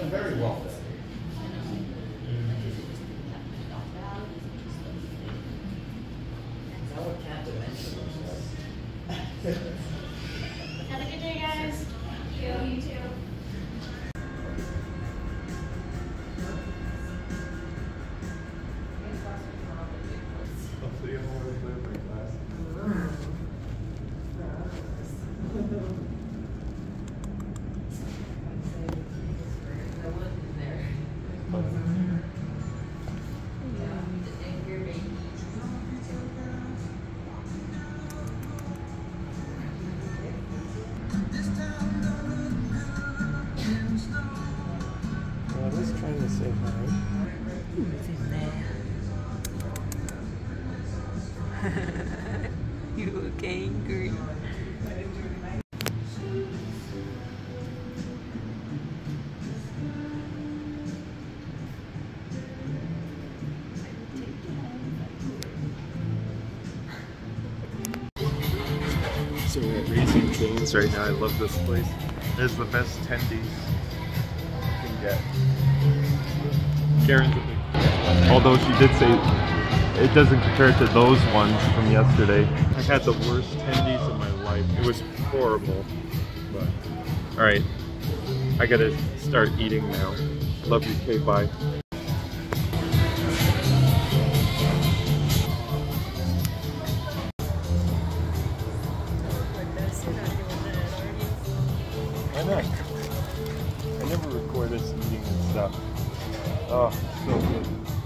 very well. Have a good day, guys. Thank you. You too. Trying to say hi. Who's in there? You look angry. So we're at Raising Cane's right now. I love this place. It's the best tendies you can get. Karen's a big fan. Although she did say it doesn't compare to those ones from yesterday. I had the worst tendies of my life. It was horrible. But alright, I gotta start eating now. Love you, Kay, bye. Why not? I never record us eating and stuff. Oh, so good.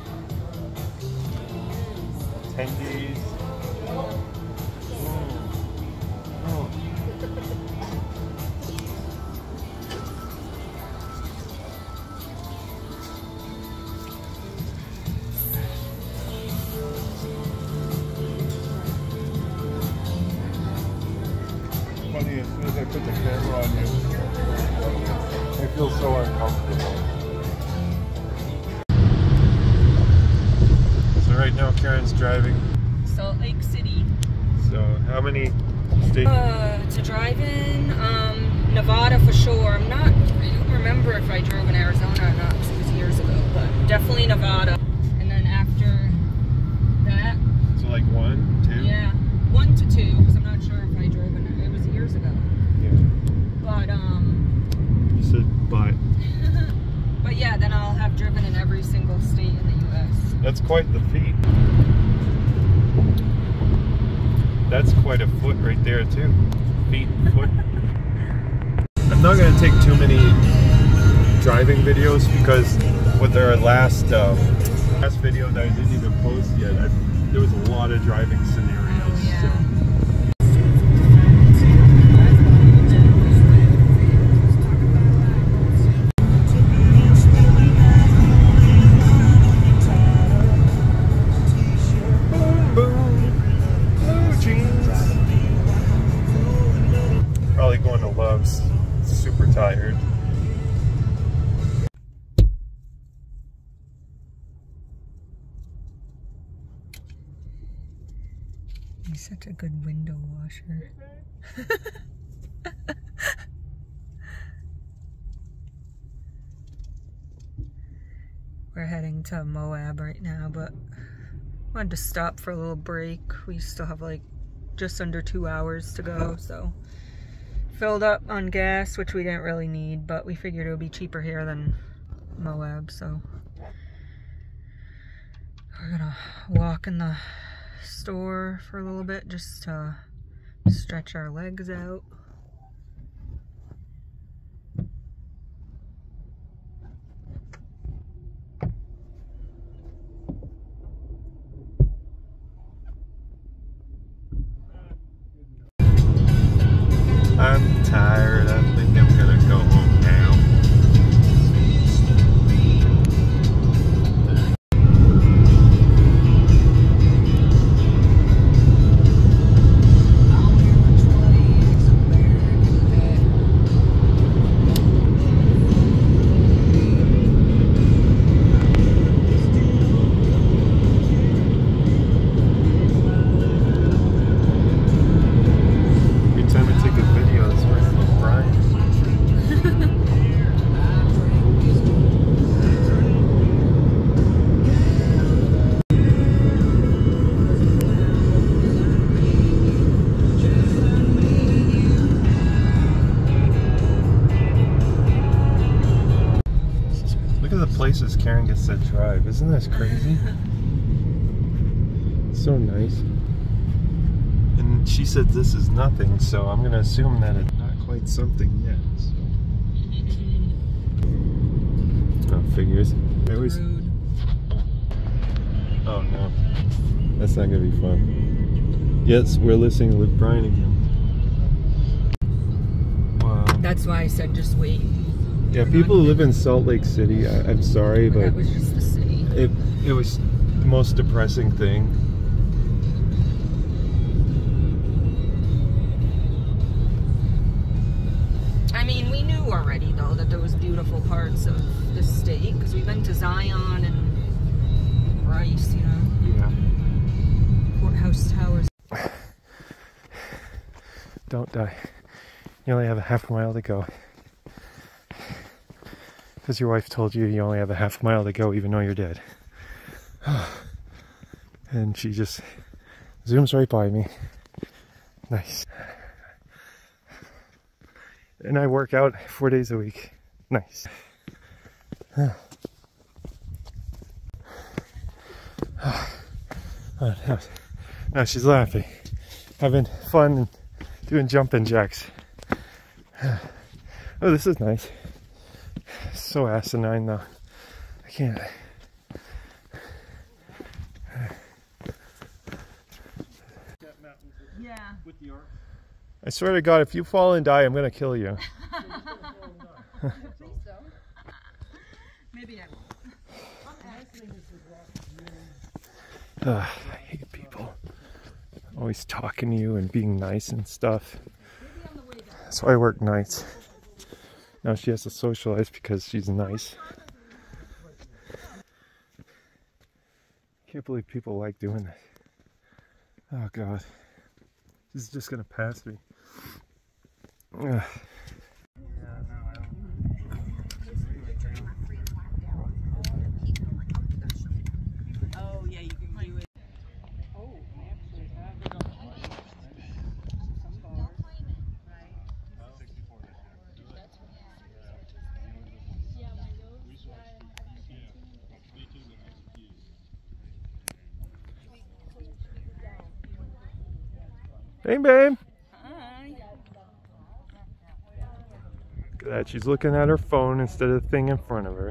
Tendies. Funny, as soon as I put the camera on you, I feel so uncomfortable. So right now Karen's driving. Salt Lake City. So how many states? To drive in Nevada for sure. I don't remember if I drove in Arizona or not because it was years ago, but definitely Nevada. And then after that, So like 1, 2? yeah, 1 to 2 because I'm not sure if I drove in. It was years ago. Yeah. But You said bye. but yeah, then I'll have driven in every single state in the U.S. That's quite the feat. That's quite a foot right there too. Feet, foot. I'm not going to take too many driving videos because with our last video that I didn't even post yet, there was a lot of driving scenarios. Yeah. So. Probably going to Love's. Super tired. He's such a good window washer. We're heading to Moab right now, but wanted to stop for a little break. We still have like just under 2 hours to go, so filled up on gas, which we didn't really need, but we figured it would be cheaper here than Moab, so we're gonna walk in the store for a little bit just to stretch our legs out. I'm tired. I think I'm gonna go home now. places Karen gets to drive. Isn't this crazy? So nice. And she said this is nothing, so I'm gonna assume that it's not quite something yet. So. Oh, figures. I always... Oh no, that's not gonna be fun. Yes, we're listening to Luke Bryan again. Wow. That's why I said just wait. Yeah, people who live in Salt Lake City, I'm sorry, but that was just the city. It was the most depressing thing. I mean, we knew already though that there was beautiful parts of the state because we've been to Zion and Rice, you know. Yeah. Courthouse Towers. Don't die. You only have a half mile to go. Because your wife told you only have a half mile to go even though you're dead. And she just zooms right by me. Nice. And I work out 4 days a week. Nice. Now she's laughing. Having fun and doing jumping jacks. Oh, this is nice. So asinine though. I can't. Yeah. I swear to God, if you fall and die, I'm gonna kill you. Please don't. Maybe I won't. I hate people. Always talking to you and being nice and stuff. That's why I work nights. Now she has to socialize because she's nice. Can't believe people like doing this. Oh God. This is just gonna pass me. Ugh. Oh yeah, you can do it. Oh, I actually have some bars. Hey babe! Hi. Look at that, she's looking at her phone instead of the thing in front of her.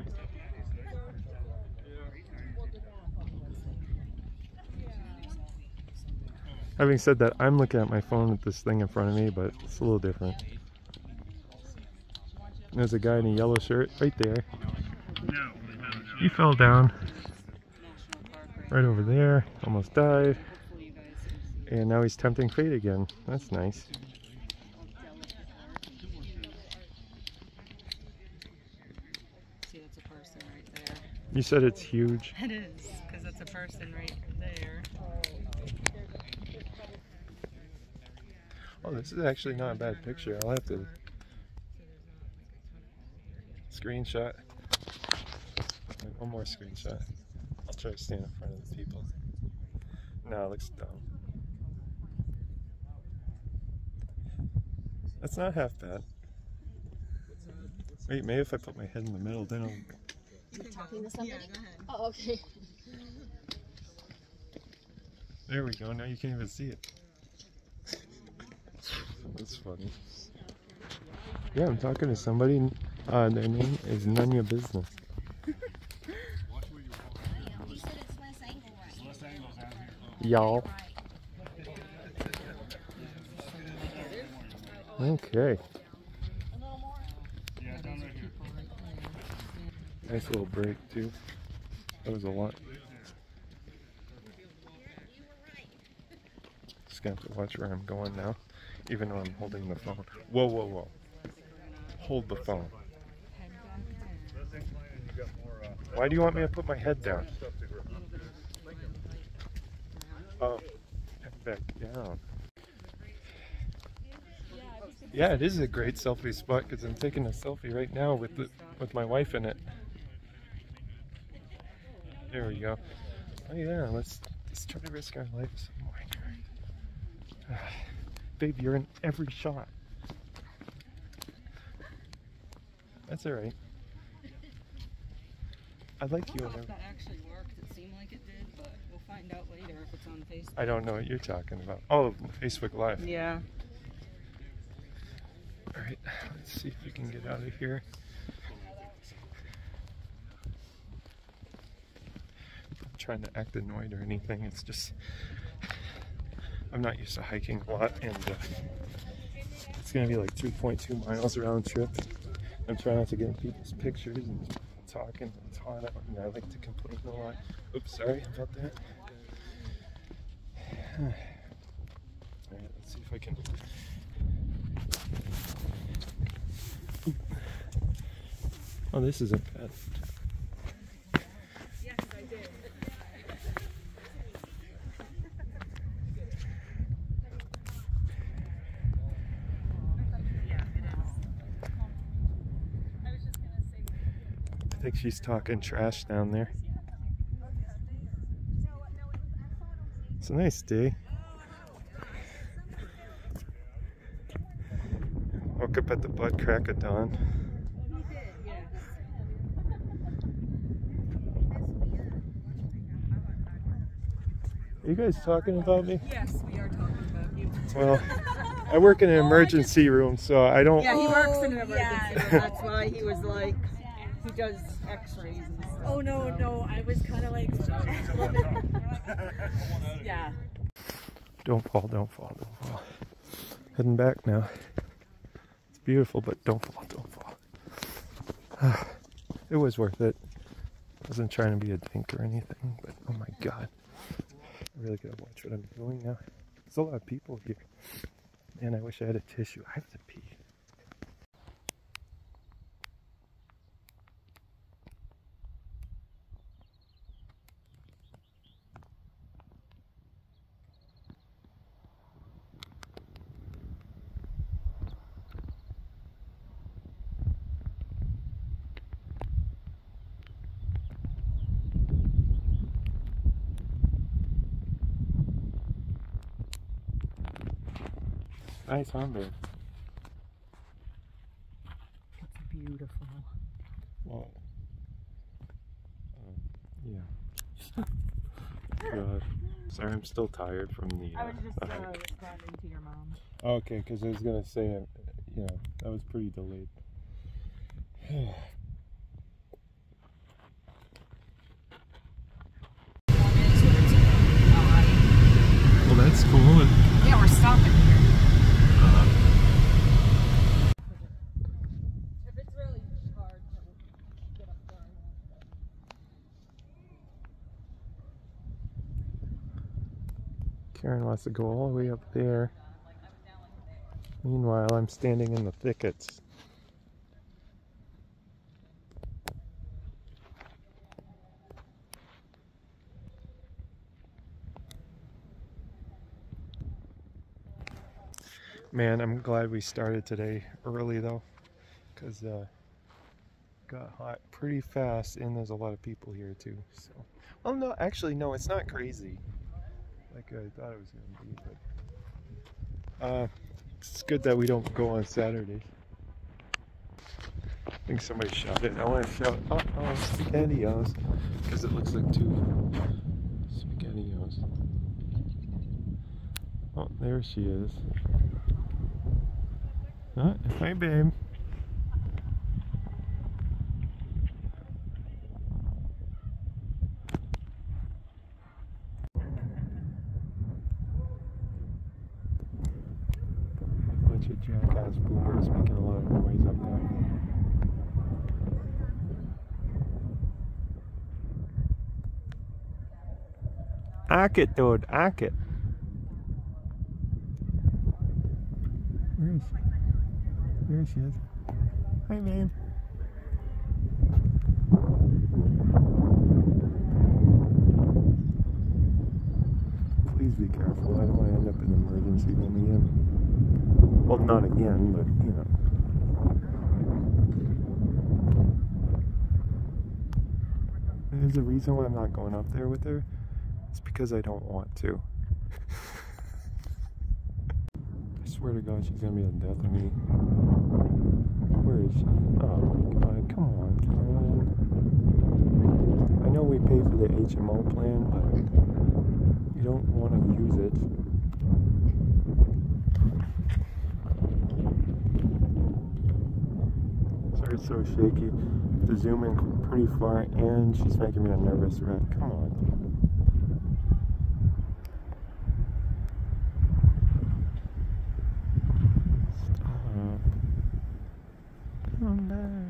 Having said that, I'm looking at my phone with this thing in front of me, but it's a little different. There's a guy in a yellow shirt right there. He fell down. Right over there. Almost died. And now he's tempting fate again. That's nice. See, that's a person right there. You said it's huge. It is, because that's a person right there. Oh, this is actually not a bad picture. I'll have to screenshot. Wait, one more screenshot. I'll try to stand in front of the people. No, it looks dumb. That's not half bad. Wait, maybe if I put my head in the middle, then I'll... You're talking to somebody? Yeah, go ahead. Oh, okay. There we go, now you can't even see it. That's funny. Yeah, I'm talking to somebody. Their name is none of your business. Y'all. Okay. Nice little break too. That was a lot. Just gonna have to watch where I'm going now, even though I'm holding the phone. Whoa, whoa, whoa. Hold the phone. Why do you want me to put my head down? Oh, head back down. Yeah, it is a great selfie spot because I'm taking a selfie right now with my wife in it. There we go. Oh yeah, let's try to risk our lives some more. Babe, you're in every shot. That's alright. I like you. I don't know if that actually worked. It seemed like it did, but we'll find out later if it's on Facebook. I don't know what you're talking about. Oh, Facebook Live. Yeah. All right, let's see if we can get out of here. I'm trying to act annoyed or anything. It's just I'm not used to hiking a lot, and it's gonna be like 3.2 miles round trip. I'm trying not to get in people's pictures and talking. It's hot out, and I like to complain a lot. Oops, sorry about that. All right, let's see if I can. Oh, this isn't bad. Yes, I did. Yeah, it is. I was just gonna say. I think she's talking trash down there. It's a nice day. Woke up at the butt crack of dawn. Are you guys talking about me? Yes, we are talking about you. Well, I work in an emergency room, so I don't. Yeah, he works in an emergency room. That's why he was like, he does x-rays and stuff. Oh no, I was kind of like, yeah. Don't fall, don't fall, don't fall. Heading back now. It's beautiful, but don't fall, don't fall. It was worth it. I wasn't trying to be a dink or anything, but oh my god. I really gotta watch what I'm doing now. There's a lot of people here. Man, I wish I had a tissue. I have to pee. Nice humber. It's beautiful. Well, yeah. God. Sorry, I'm still tired from the. I was just the hike. responding to your mom. Okay, because I was gonna say, you know, that was pretty delayed. Well, that's cool. Yeah, we're stopping here. If it's really hard to get up there. Karen wants to go all the way up there. Meanwhile, I'm standing in the thickets. Man, I'm glad we started today early though, because got hot pretty fast, and there's a lot of people here too. So, well, no, actually, no, it's not crazy like I thought it was gonna be, but it's good that we don't go on Saturdays. I think somebody shot it. I want to shout, oh, SpaghettiOs, because it looks like two SpaghettiOs. Oh, there she is. Hi, babe. Bunch of jackass boomers making a lot of noise up there. Ack it, dude, ack it. Where is she? There she is. Hi, babe. Please be careful. I don't want to end up in an emergency room again. Well, not again, but you know. There's a reason why I'm not going up there with her. It's because I don't want to. I swear to God, she's gonna be the death of me. Where is she? Oh my God, come on, Karen. HMO plan, but you don't want to use it. Sorry, it's so shaky. To zoom in pretty far, and she's making me a nervous wreck. Come on. Stop. Come back.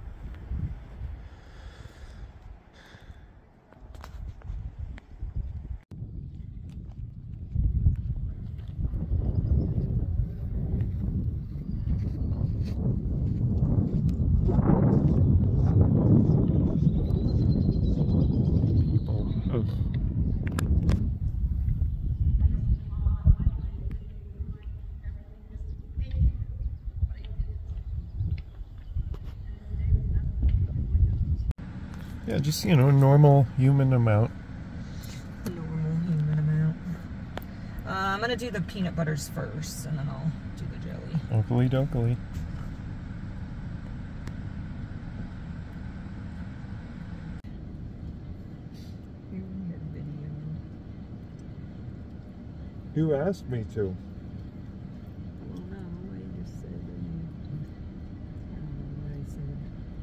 Yeah, just, you know, normal human amount. Normal human amount. I'm gonna do the peanut butters first, and then I'll do the jelly. Oakley dokley. You asked me to. Well, no, I just said I don't know what I said.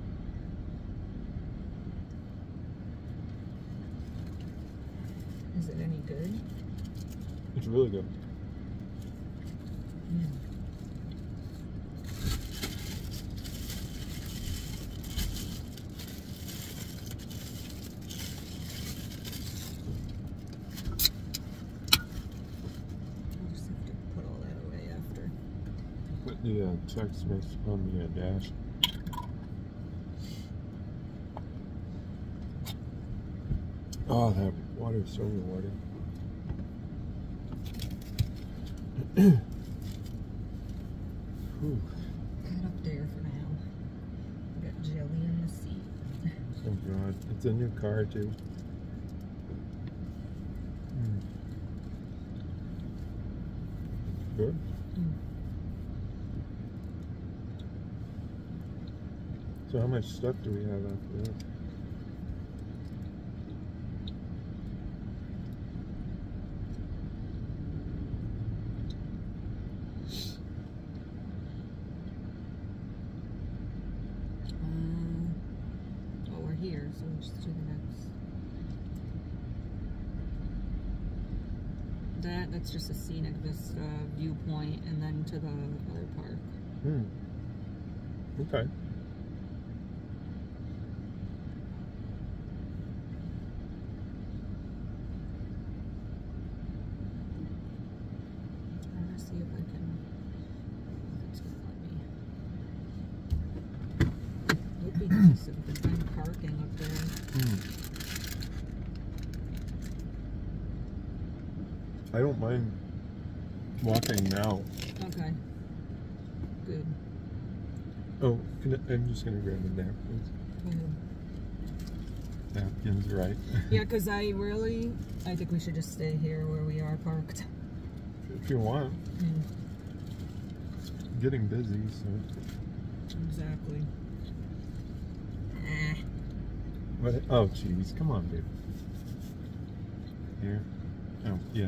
Is it any good? It's really good. Put the Chex Mix on the dash. Oh, that water is so rewarding. Put it up there for now. Got jelly in the seat. Oh God, it's a new car too. Good. So how much stuff do we have after that? Well, we're here, so we'll just do the next. That's just a scenic vista viewpoint, and then to the other park. Okay. See if I can. It's gonna let me. It would be nice if we could find parking up there. I don't mind walking now. Okay. Good. Oh, I'm just gonna grab a napkin. Go ahead. Napkins, right? Yeah, because I think we should just stay here where we are parked. If you want. It's getting busy, so. Exactly. What? Oh, jeez. Come on, babe. Here. Oh, yeah.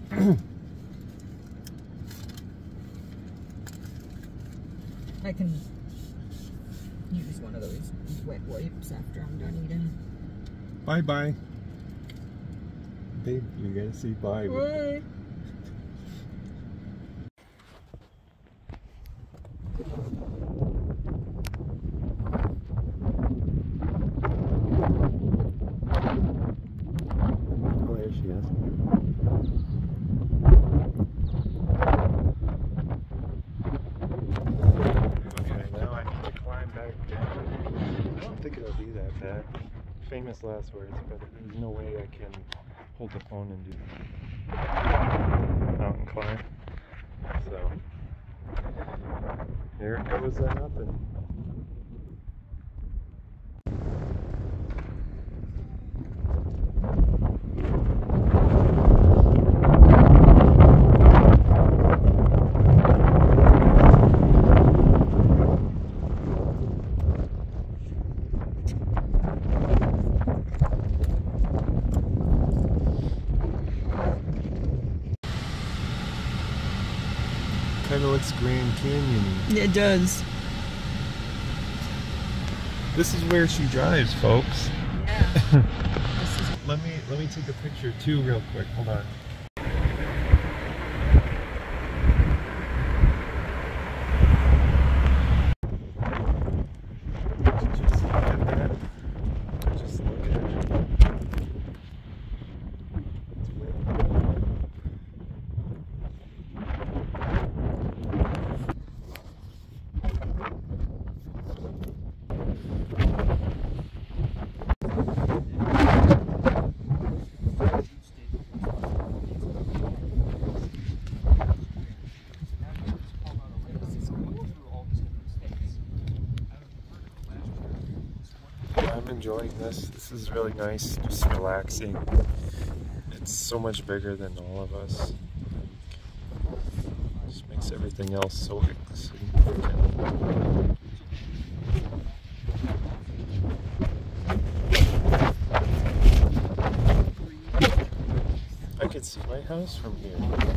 I can use one of those wet wipes after I'm done eating. Bye-bye. Babe, you gotta say bye. Bye. Oh, there she is. Okay, now I need to climb back down. I don't think it'll be that bad. Famous last words, but there's no way I can hold the phone and do mountain climb. So, here it goes nothing. looks Grand Canyon-y. It does. This is where she drives, folks. Yeah. Let me take a picture too real quick. Hold on. Just look at that. Just look at it. I'm enjoying this. This is really nice, just relaxing. It's so much bigger than all of us. Just makes everything else so significant. I can see my house from here.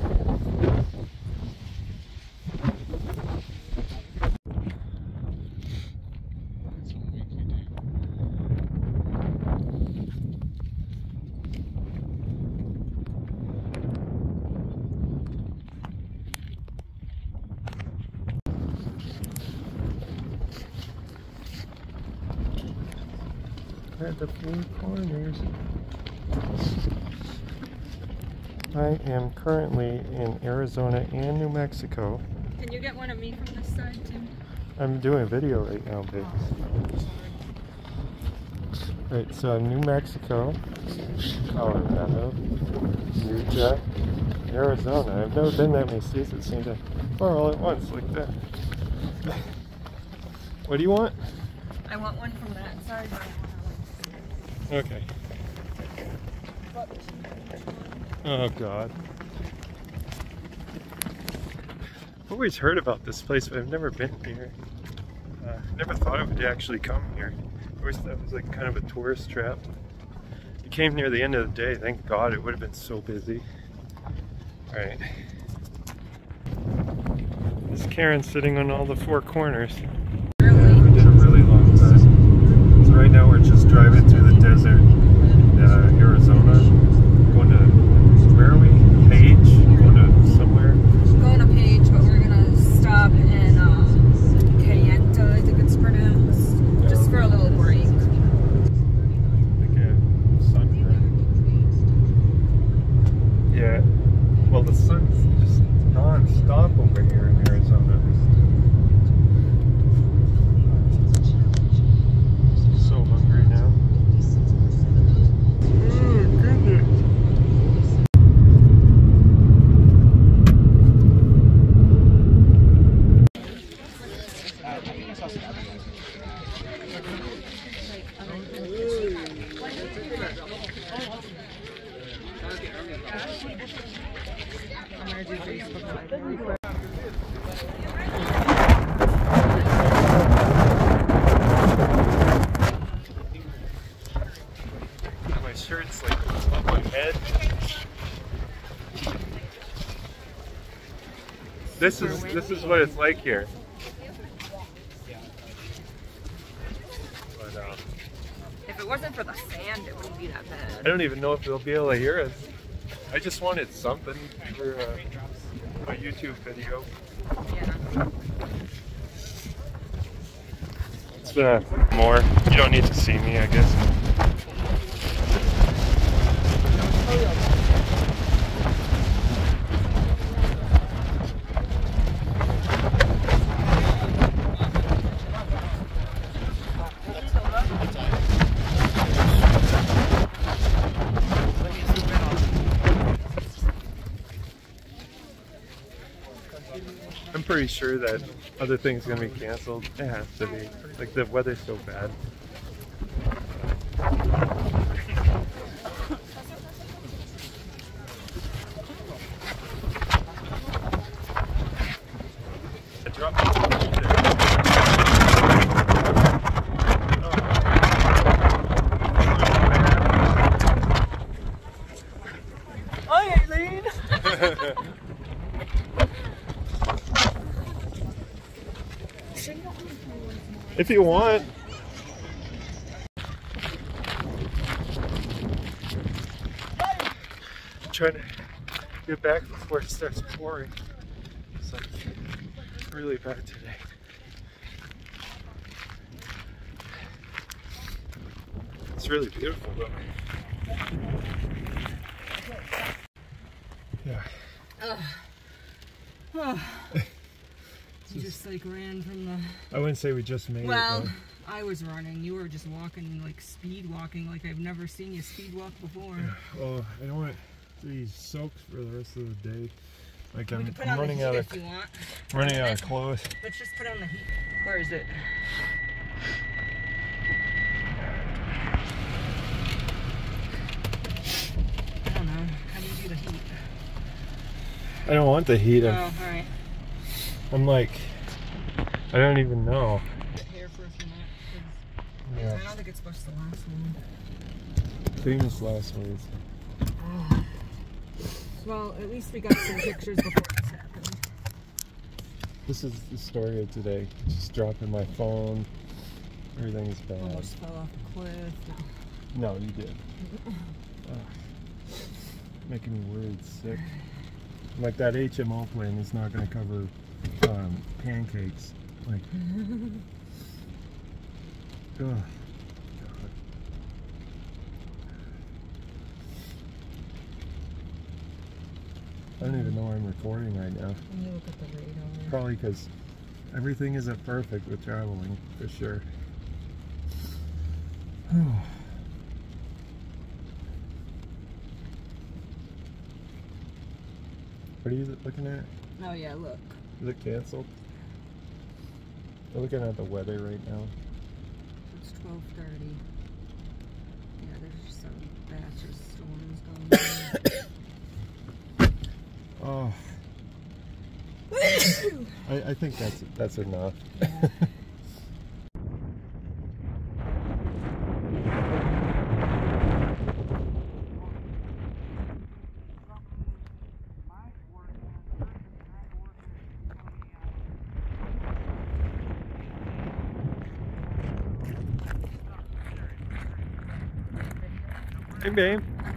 At the Four Corners. I am currently in Arizona and New Mexico. Can you get one of me from this side too? I'm doing a video right now, babe. Right, so New Mexico, Colorado, Utah, Arizona. I've never been that many states at the same time. Or all at once, like that. What do you want? I want one from that side. Okay. Oh God. I've always heard about this place, but I've never been here. Never thought I would actually come here. I always thought it was like kind of a tourist trap. We came near the end of the day, thank God. It would have been so busy. Alright. This Karen's sitting on all the four corners. We did a really long time. So right now we're just driving through the desert in Arizona. Going to, where are we? Page? Going to somewhere? Going to Page, but we're gonna stop in Kayenta, I think it's pronounced, just for a little break. Like a sunrise. Yeah. Well, the sun's just non-stop over here in Arizona. So hungry now. My shirt's like on my head. This is what it's like here. But, If it wasn't for the sand, it wouldn't be that bad. I don't even know if they'll be able to hear us. I just wanted something for a YouTube video. Yeah. It's more. You don't need to see me, I guess. I'm pretty sure that other things are gonna be canceled. It has to be. Like the weather's so bad. I dropped If you want. Trying to get back before it starts pouring. It's like really bad today. It's really beautiful though. Yeah. You just like ran from the... I wouldn't say we just made it. Well, I was running. You were just walking, like speed walking, like I've never seen you speed walk before. Well, I don't want to be soaked for the rest of the day. Like We I'm can put on running the heat out if of you want. running out of clothes. Let's just put on the heat. Where is it? I don't know. How do you do the heat? I don't want the heat. Oh, alright. I'm like, I don't even know. Here for a few minutes. Yeah. I don't think it's supposed to last long. Famous last words. Well, at least we got some pictures before this happened. This is the story of today. Just dropping my phone. Everything is bad. Almost fell off a cliff. No, you did. Making me worried sick. Like that HMO plane is not going to cover pancakes. Like, oh, God. I don't even know where I'm recording right now. Let me look at the radar. Probably because everything isn't perfect with traveling, for sure. What are you looking at? Oh yeah, look. Is it canceled? We're looking at the weather right now. It's 12:30. Yeah, there's some batch of storms going on. Oh. I think that's enough. Yeah. Hey, babe.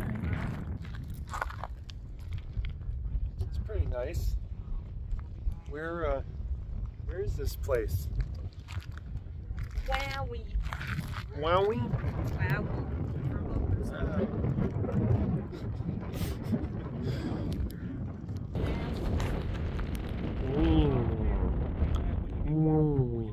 It's pretty nice. Where is this place? Wowie. Wowie? Wowie.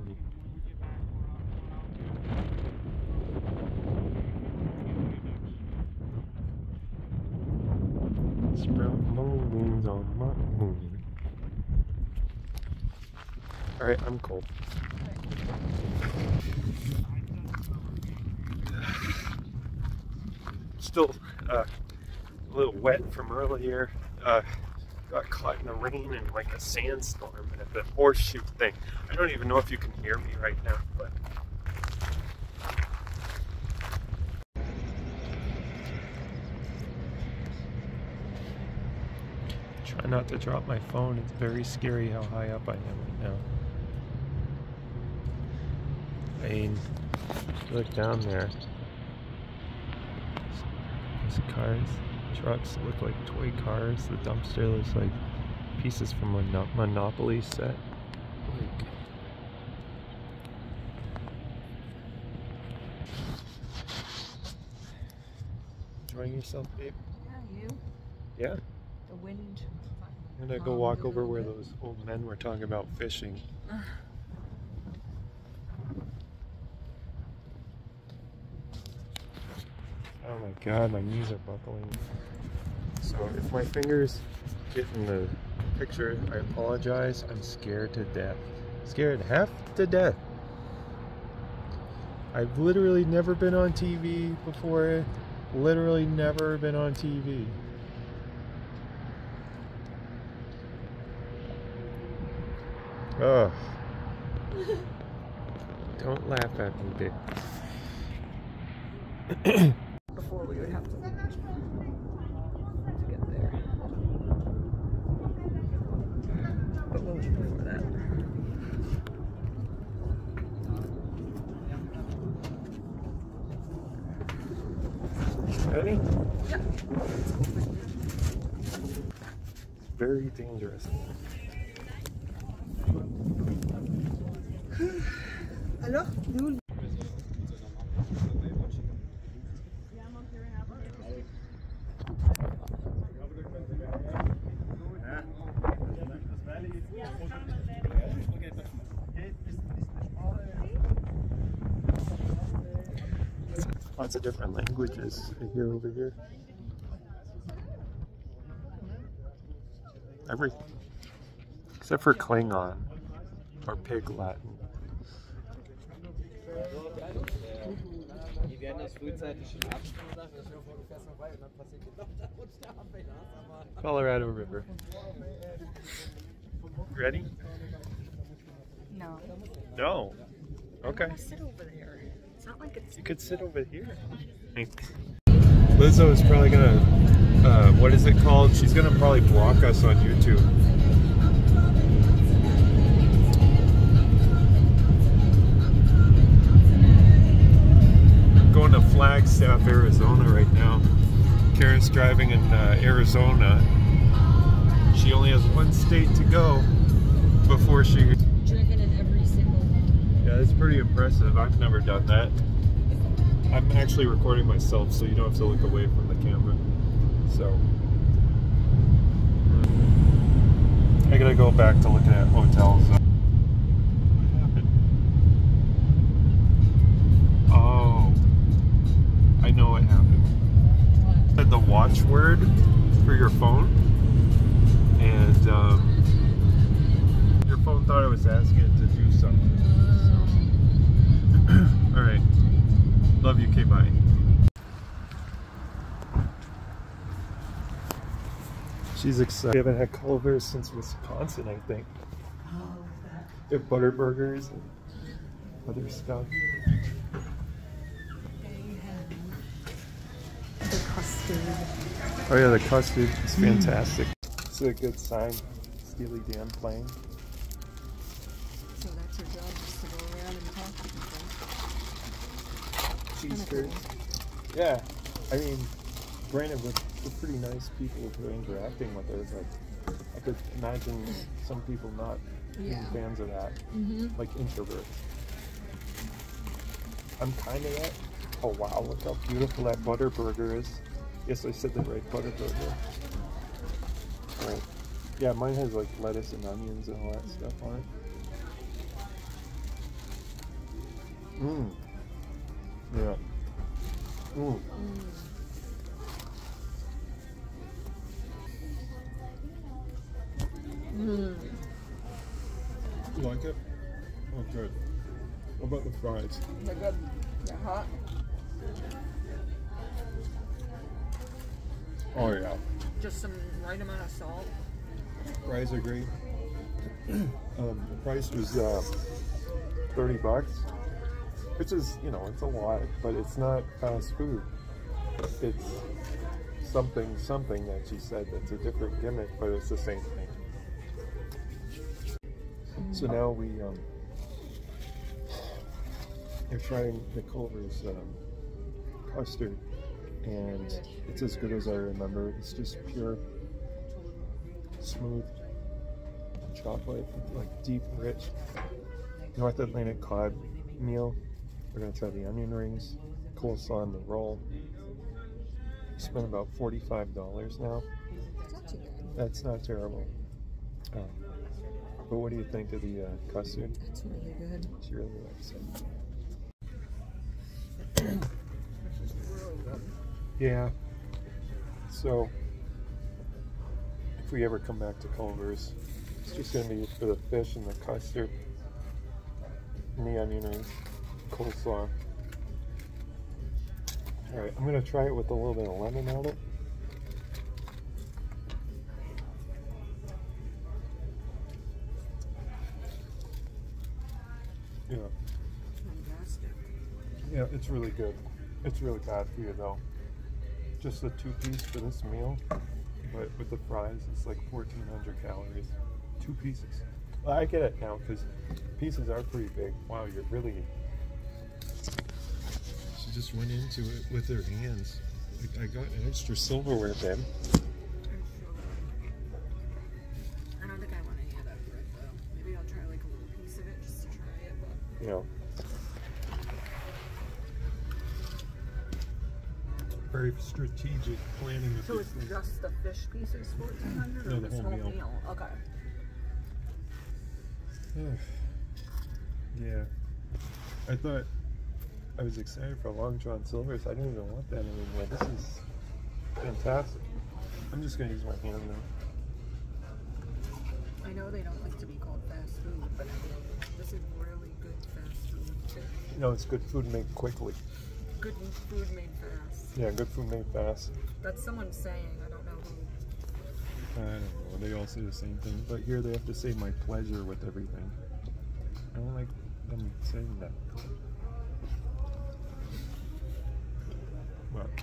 Sprout moons on my moon. Alright, I'm cold. Still a little wet from earlier. Got caught in the rain and like a sandstorm at the horseshoe thing. I don't even know if you can hear me right now, but try not to drop my phone. It's very scary how high up I am right now. I mean, look down there. These cars, trucks look like toy cars. The dumpster looks like pieces from a Monopoly set. Like, enjoying yourself, babe? Yeah, you? Yeah. The wind. I'm gonna go walk over where those old men were talking about fishing. Oh my god, my knees are buckling. So if my fingers get in the picture, I apologize. I'm scared to death. Scared half to death. I've literally never been on TV before. Literally never been on TV. Ugh. Don't laugh at me, babe. Before we would have to get there. But we'll leave before that. Ready? Yeah. Very dangerous. Alors, nous. Lots of different languages I hear over here. Everything. Except for Klingon or Pig Latin. Colorado River. Ready? No. No. Okay. Sit over there. It's not like it's. You could sit over here. Lizzo is probably gonna, what is it called? She's gonna probably block us on YouTube. I'm going to Flagstaff, Arizona right now. Karen's driving in Arizona. She only has one state to go before she... Driven in every single one. Yeah, it's pretty impressive. I've never done that. I'm actually recording myself, so you don't have to look away from the camera. So I gotta go back to looking at hotels. What happened? Oh, I know what happened. Said the watchword for your phone, and your phone thought I was asking it to do something. So. All right. Love you, K-bye. She's excited. We haven't had Culver's since Wisconsin, I think. They have butter burgers and other stuff. The custard. Oh yeah, the custard is fantastic. It's a good sign. Steely Dan playing. So that's your job, just to go around and talk to people. Cheese curds. Yeah, I mean, granted, we're pretty nice people who are interacting with her, but I could imagine some people not being fans of that, like introverts. I'm kind of that. Oh wow, look how beautiful that butter burger is. Yes, I said the right, butter burger. Right. Yeah, mine has like lettuce and onions and all that stuff on it. Mmm. Yeah. Ooh. You like it? Oh, good. What about the fries? They're good. They're hot. Oh, yeah. Just some right amount of salt. Fries are great. The price was $30. Which is, you know, it's a lot, but it's not fast food. It's something that she said that's a different gimmick, but it's the same thing. So now we are trying the Culver's custard, and it's as good as I remember. It's just pure, smooth chocolate, like deep, rich North Atlantic cod meal. We're gonna try the onion rings, coleslaw on the roll. Spent about $45 now. That's not too bad. That's not terrible. But what do you think of the custard? It's really good. She really likes it. Yeah. So, if we ever come back to Culver's, it's just gonna be for the fish and the custard and the onion rings, coleslaw. Alright, I'm gonna try it with a little bit of lemon on it. Yeah. Fantastic. Yeah, it's really good. It's really bad for you though. Just the 2-piece for this meal, but with the fries, it's like 1,400 calories. 2 pieces. Well, I get it now because pieces are pretty big. Wow, you're really... She just went into it with her hands. I got an extra silverware bin. I don't think I want any of that bread though. Maybe I'll try like a little piece of it just to try it. But You know. Very strategic planning of so this it's thing. just the fish pieces, 1,400, No, or the this whole whole meal. meal? Okay. Yeah. I thought I was excited for Long John Silver's. I don't even want that anymore. This is fantastic. I'm just gonna use my hand now. I know they don't like to be called fast food, but I mean, this is really good fast food. You know, it's good food made quickly. Good food made fast. Yeah, good food made fast. That's someone saying. I don't know who. I don't know. They all say the same thing, but here they have to say my pleasure with everything. I don't like them saying that. But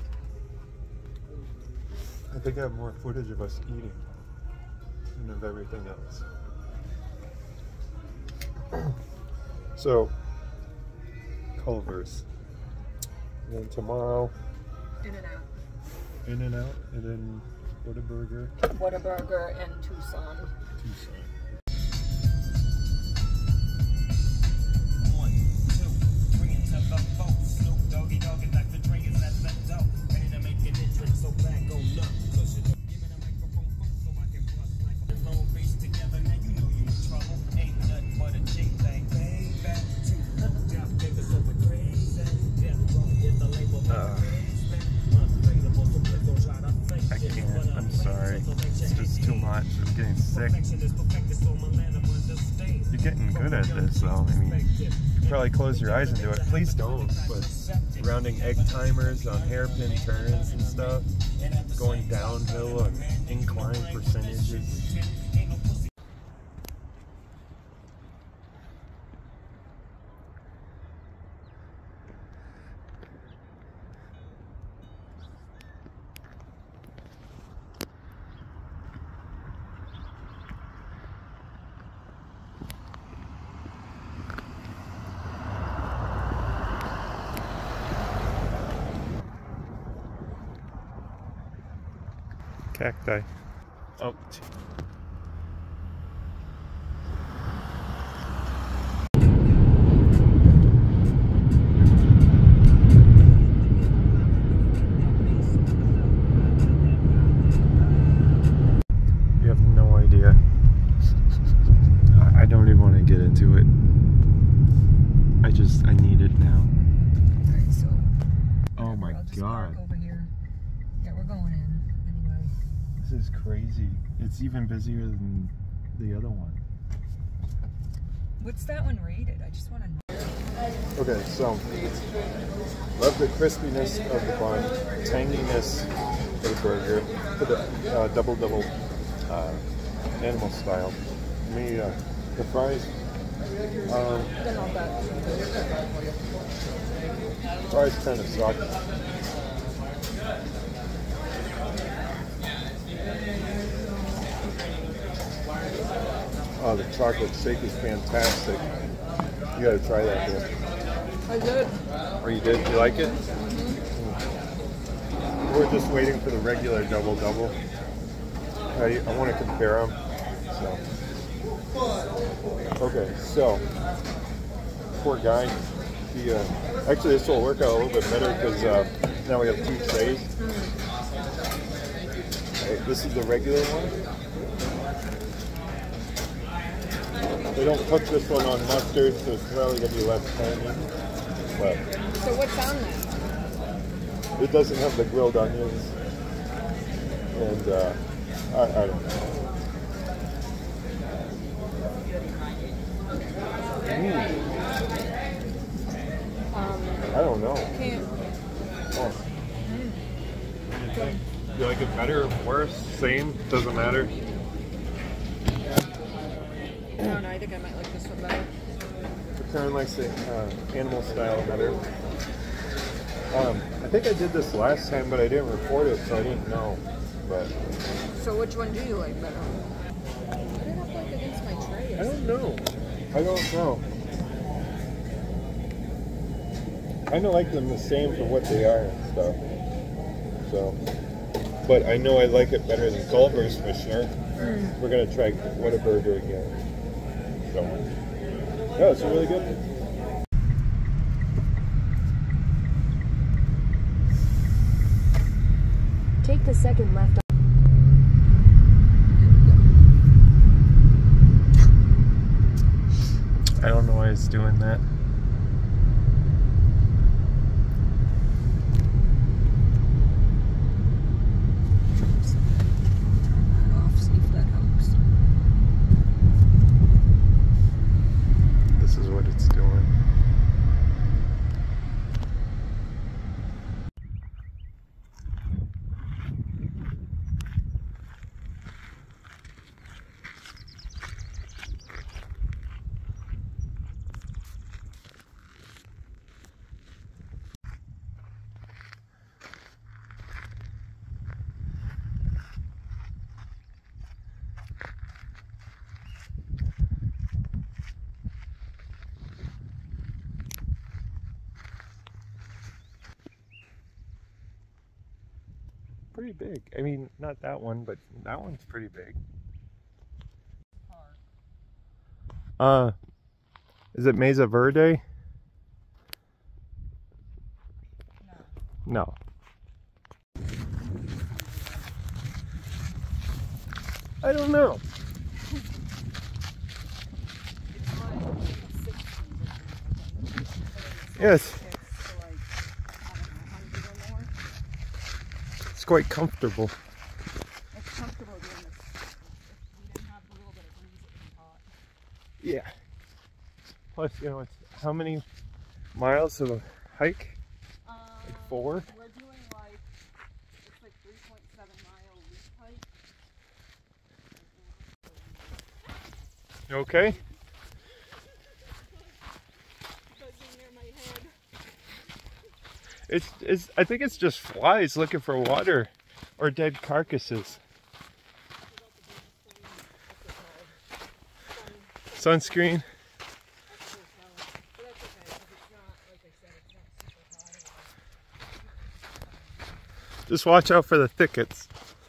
I think I have more footage of us eating than of everything else. So, Culver's. And then tomorrow, In-N-Out. In-N-Out, and then Whataburger. Whataburger and Tucson. Tucson. I can't. I'm sorry. It's just too much. I'm getting sick. You're getting good at this, though. I mean, you could probably close your eyes and do it. Please don't. But rounding egg timers on hairpin turns and stuff, going downhill on incline percentages. Cacti. Oh. You have no idea. I don't even want to get into it. I need it now. Alright, so. Oh my I'll just god. park over here. Yeah, we're going in anyway. This is crazy. It's even busier than the other one. What's that one rated? I just want to know. Okay, so love the crispiness of the bun, tanginess of the burger, for the double animal style. Me, the fries. They're not bad. Fries kind of suck. Oh, the chocolate shake is fantastic. You gotta try that here. I did. Oh, you did? You like it? We're just waiting for the regular double. I want to compare them. So. Okay, so poor guy. He actually this will work out a little bit better because now we have two trays. Okay, this is the regular one. They don't cook this one on mustard, so it's probably gonna be less tangy. But So what's on that? it doesn't have the grilled onions, and I don't know. I don't know. Can't. Oh. You like it better, worse, same? Doesn't matter. I don't know. I think I might like this one better. Karen likes the animal style better. I think I did this last time, but I didn't record it, so I didn't know. But So which one do you like better? Why did it have like against my tray? I don't know. I don't know. I kind of like them the same for what they are and stuff. So, but I know I like it better than Culver's for sure. We're gonna try Whataburger again. So, yeah, it's really good. Take the second left. I don't know why it's doing that. See if that helps. This is what it's doing. Pretty big. I mean, not that one, but that one's pretty big. Is it Mesa Verde? No. I don't know. Yes. It's quite comfortable. It's comfortable doing this. If we didn't have a little bit of breeze, it would be hot. Yeah. Plus, you know, it's how many miles of a hike? Like 4? We're doing like, it's like 3.7 mile loop hike. You okay? Buzzing near my head. It's I think it's just flies looking for water or dead carcasses. Sunscreen. Just watch out for the thickets.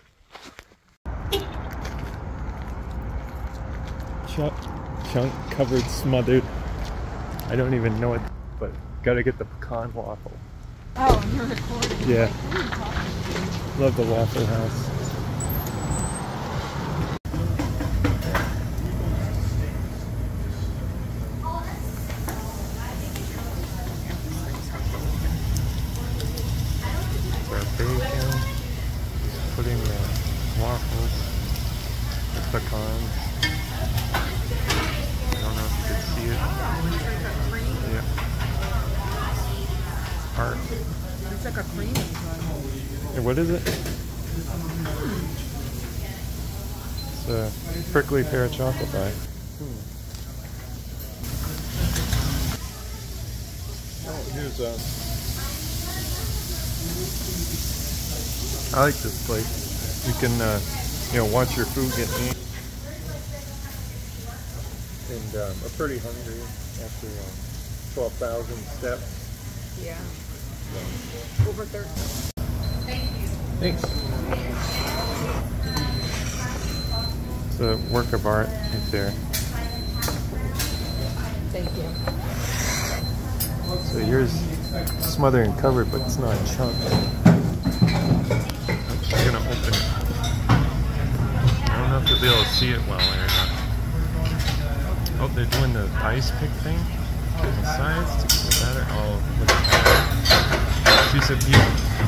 Chunk covered, smothered. I don't even know it, but gotta get the pecan waffle. Oh, and you're recording. Yeah. Like, who are you talking to? Love the Waffle House. Our bacon. Just putting the waffles, the pecans. I don't know if you can see it. Yeah. Art. It's like a cream. Hey, what is it? It's a prickly pear chocolate pie. Oh, here's I like this place. You can, you know, watch your food get made. And I'm pretty hungry after 12,000 steps. Yeah. Over 30. Thanks. It's a work of art right there. Thank you. So yours smothered and covered, but it's not a chunk. I'm gonna open it. I don't know if you'll be able to see it well or not. Oh, they're doing the ice pick thing on the sides to keep it better. Oh, look at that. Piece of meat.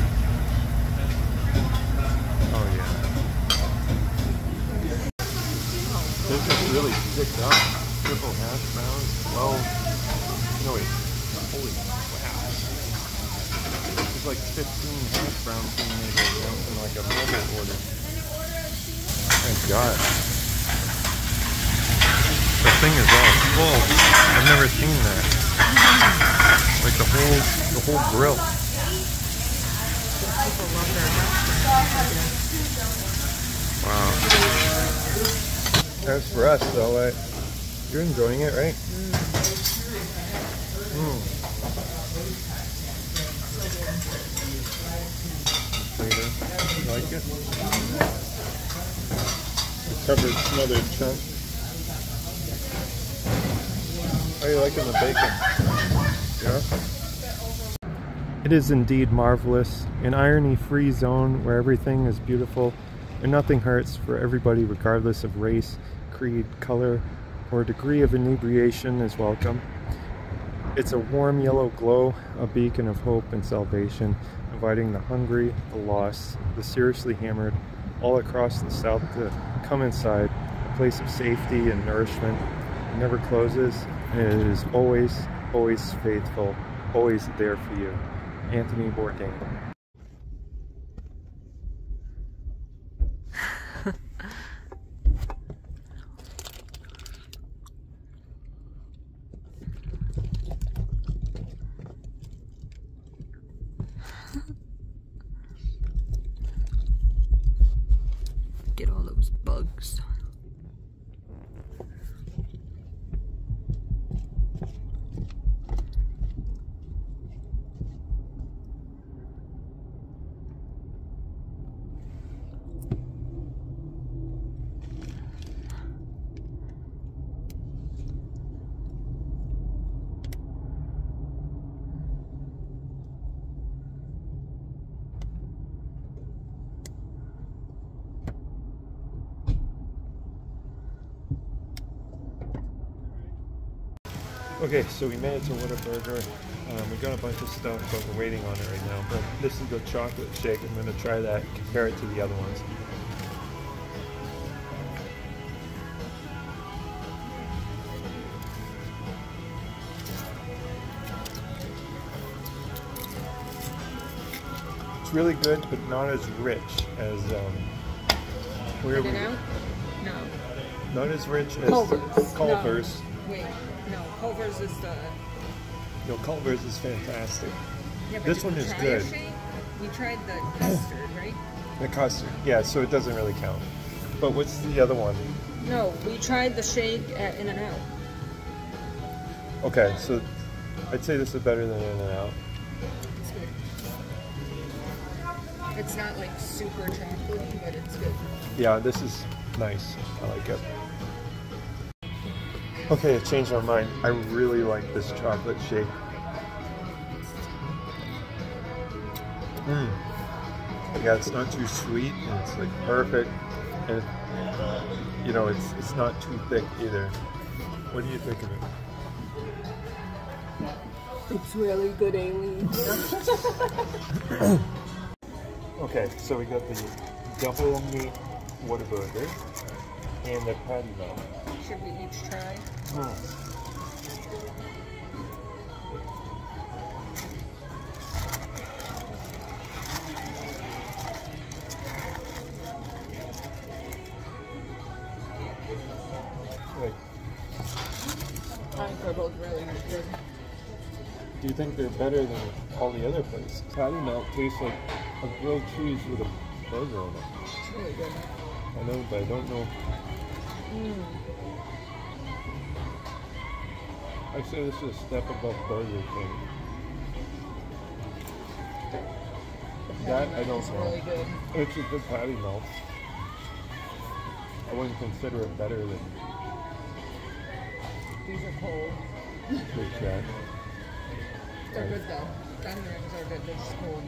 Oh yeah. This is really thick up. Triple hash browns. 12. No wait. Holy wow. There's like 15 hash browns being made right now in like a mobile order. Thank God. The thing is all full. I've never seen that. Like the whole grill. Wow. That's for us though. You're enjoying it, right? Later. like it? Covered smothered chunk. How are you liking the bacon? Yeah? It is indeed marvelous. An irony-free zone where everything is beautiful and nothing hurts for everybody regardless of race, creed, color, or degree of inebriation is welcome. It's a warm yellow glow, a beacon of hope and salvation, inviting the hungry, the lost, the seriously hammered, all across the South to come inside, a place of safety and nourishment. It never closes, and it is always, always faithful, always there for you. Anthony Bourdain. Get all those bugs. Okay, so we made it to Whataburger. We got a bunch of stuff, but we're waiting on it right now. But this is the chocolate shake. I'm going to try that, compare it to the other ones. It's really good, but not as rich as where we. No. Not as rich as Culver's. Culver's. No. Wait, no. Culver's is the. No, Culver's is fantastic. Yeah, but This did one we is try good. a shake? We tried the custard, right? The custard, yeah, so it doesn't really count. But what's the other one? No, we tried the shake at In-N-Out. Okay, so I'd say this is better than In-N-Out. It's good. It's not like super chocolatey, but it's good. Yeah, this is nice. I like it. Okay, I changed my mind. I really like this chocolate shake. Yeah, it's not too sweet, and it's like perfect, and you know, it's not too thick either. What do you think of it? It's really good, Aileen. Okay, so we got the double meat Whataburger and the patty melt. Should we each try? Like, I think they're both really good. do you think they're better than all the other places? Patty melt tastes like a grilled cheese with a burger on it. It's really good. I know, but I don't know. I say this is a step above Burger King. That I don't It's know. really good. It's a good patty melt. I wouldn't consider it better than These are cold. Big Shack. They're good though. Onion rings are good. They're just cold.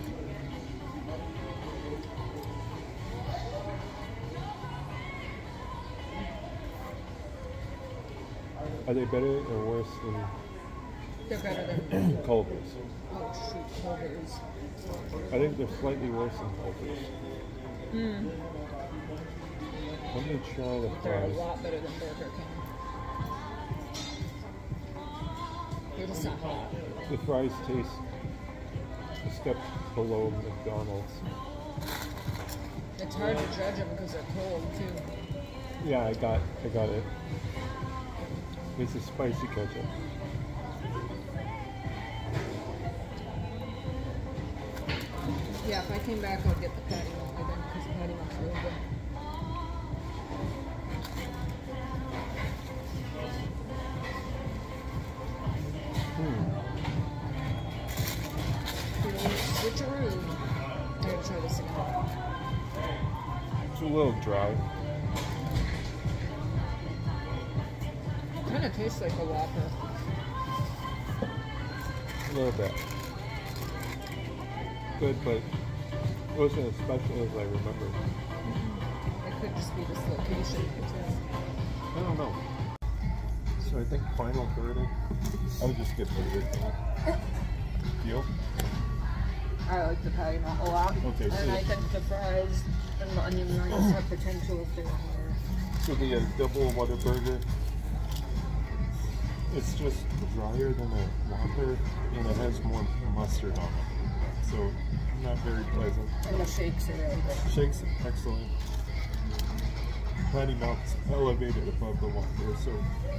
Are they better or worse They're better than. than Culver's? Oh shoot, Culver's. I think they're slightly worse than Culver's. Let me try the They're a fries. lot better than Burger King. They're just not hot. The fries taste a step below McDonald's. It's hard to judge them because they're cold too. Yeah, I got it. It's a spicy ketchup. Yeah, if I came back, I'd get the patty melt again because the patty melt's really good. Switcheroo. I gotta try this again. It's a little dry. Kind of tastes like a Whopper. A little bit. Good, but it wasn't as special as I remember. It could just be this location. I don't know. So I think final verdict, I would just get Burger King. Deal? I like the patty melt a lot. Okay, And so- I think the fries and the onion rings have potential if they're higher. So the double Whataburger, it's just drier than a Whopper, and it has more mustard on it. So not very pleasant. And the shakes are really good. Shakes excellent. Patty melt's elevated above the Whopper, so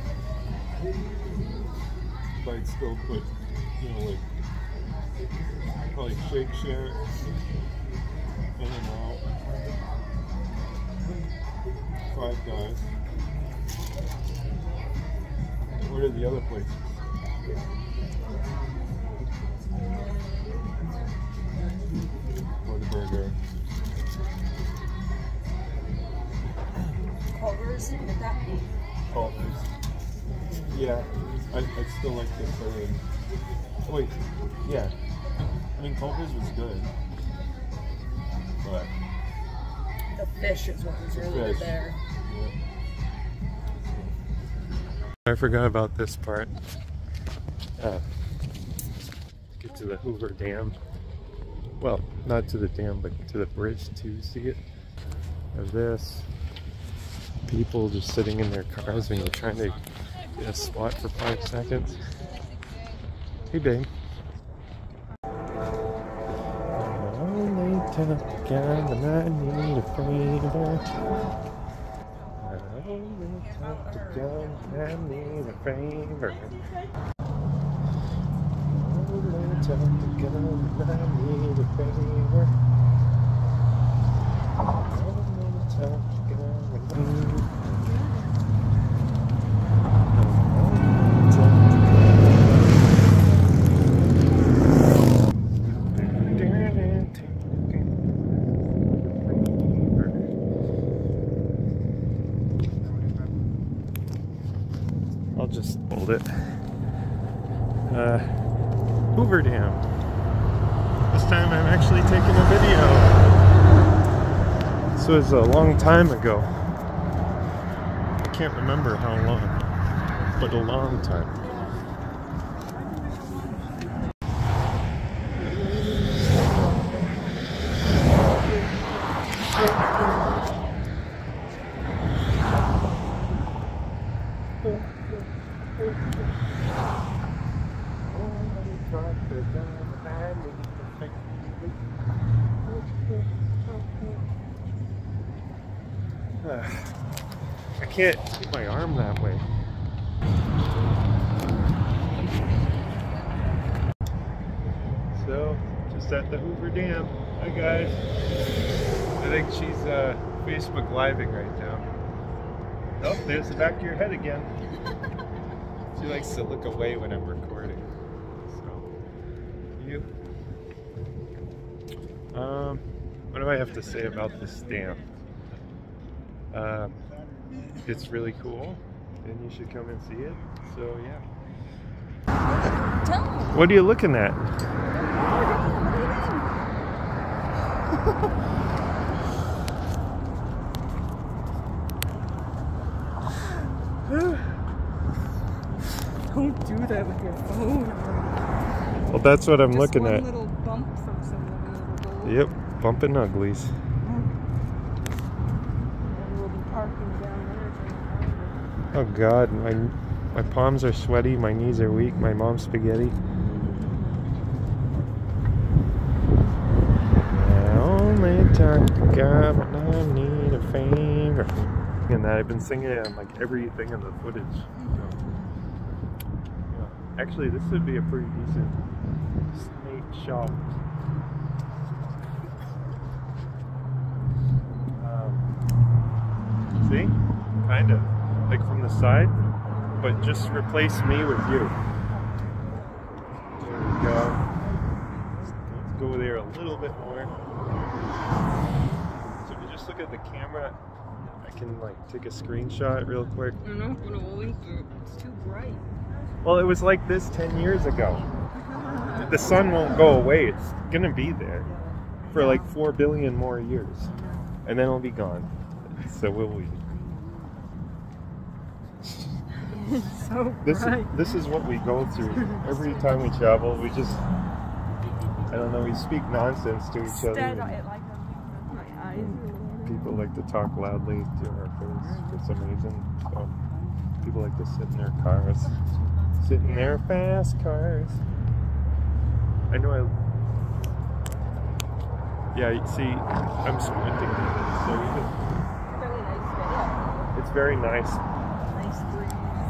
but I'd still put, you know, like probably Shake Shack, In-N-Out, Five Guys. What are the other places? Whataburger. Culver's, you get that? Culver's. Yeah, I still like the third. Wait, yeah. I mean, Culver's was good, but The fish is what was really good fish. there. Yeah. I forgot about this part. Get to the Hoover Dam. Well, not to the dam, but to the bridge to see it. Of this. People just sitting in their cars and you're trying to get a spot for 5 seconds. Hey, babe. Only time again when I need a favor. Only time again when I need a favor. Only time again when I need a favor. Only time again when I need a favor. I'll just hold it. Hoover Dam. This time I'm actually taking a video. This was a long time ago. I can't remember how long, but a long time. I can't keep my arm that way. So, just at the Hoover Dam. Hi guys. I think she's Facebook Living right now. Oh, there's the back of your head again. She likes to look away when I'm recording. So, you. What do I have to say about this dam? It's really cool, and you should come and see it. So yeah. Tell me. What are you looking at? Don't do that with your phone. Well, that's what I'm Just looking one at. little bump from some little gold. Yep, bumping uglies. And we'll be parking down there for an hour. Oh God, my palms are sweaty, my knees are weak, my mom's spaghetti. The only time God when I need a favor. And that I've been singing it on like everything in the footage. So, yeah. Actually, this would be a pretty decent snake shot. See? Kind of. Like from the side, but just replace me with you. There we go. Let's go there a little bit more. So we just look at the camera. I can like take a screenshot real quick. I don't know if I'm gonna link it. It's too bright. Well, it was like this 10 years ago. The sun won't go away. It's gonna be there for like 4 billion more years, and then it'll be gone. So will we. It's so bright. This is what we go through every time we travel. We just, I don't know, we speak nonsense to each other. People like to talk loudly to our face for some reason. So people like to sit in their cars, sit in their fast cars. I know yeah, you see, I'm squinting, so you can, Really nice day. it's very nice. Nice breeze.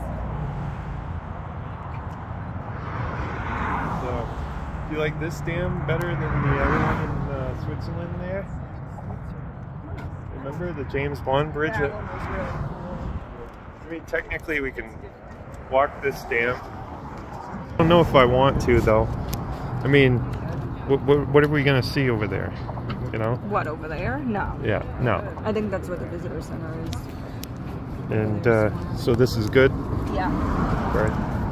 So, do you like this dam better than the other one in Switzerland there? Remember the James Bond bridge? Yeah, that one was really cool. I mean, technically we can walk this dam. I don't know if I want to, though. I mean, what are we going to see over there? You know? What, over there? No. Yeah, no. I think that's where the visitor center is. And so this is good? Yeah. Right.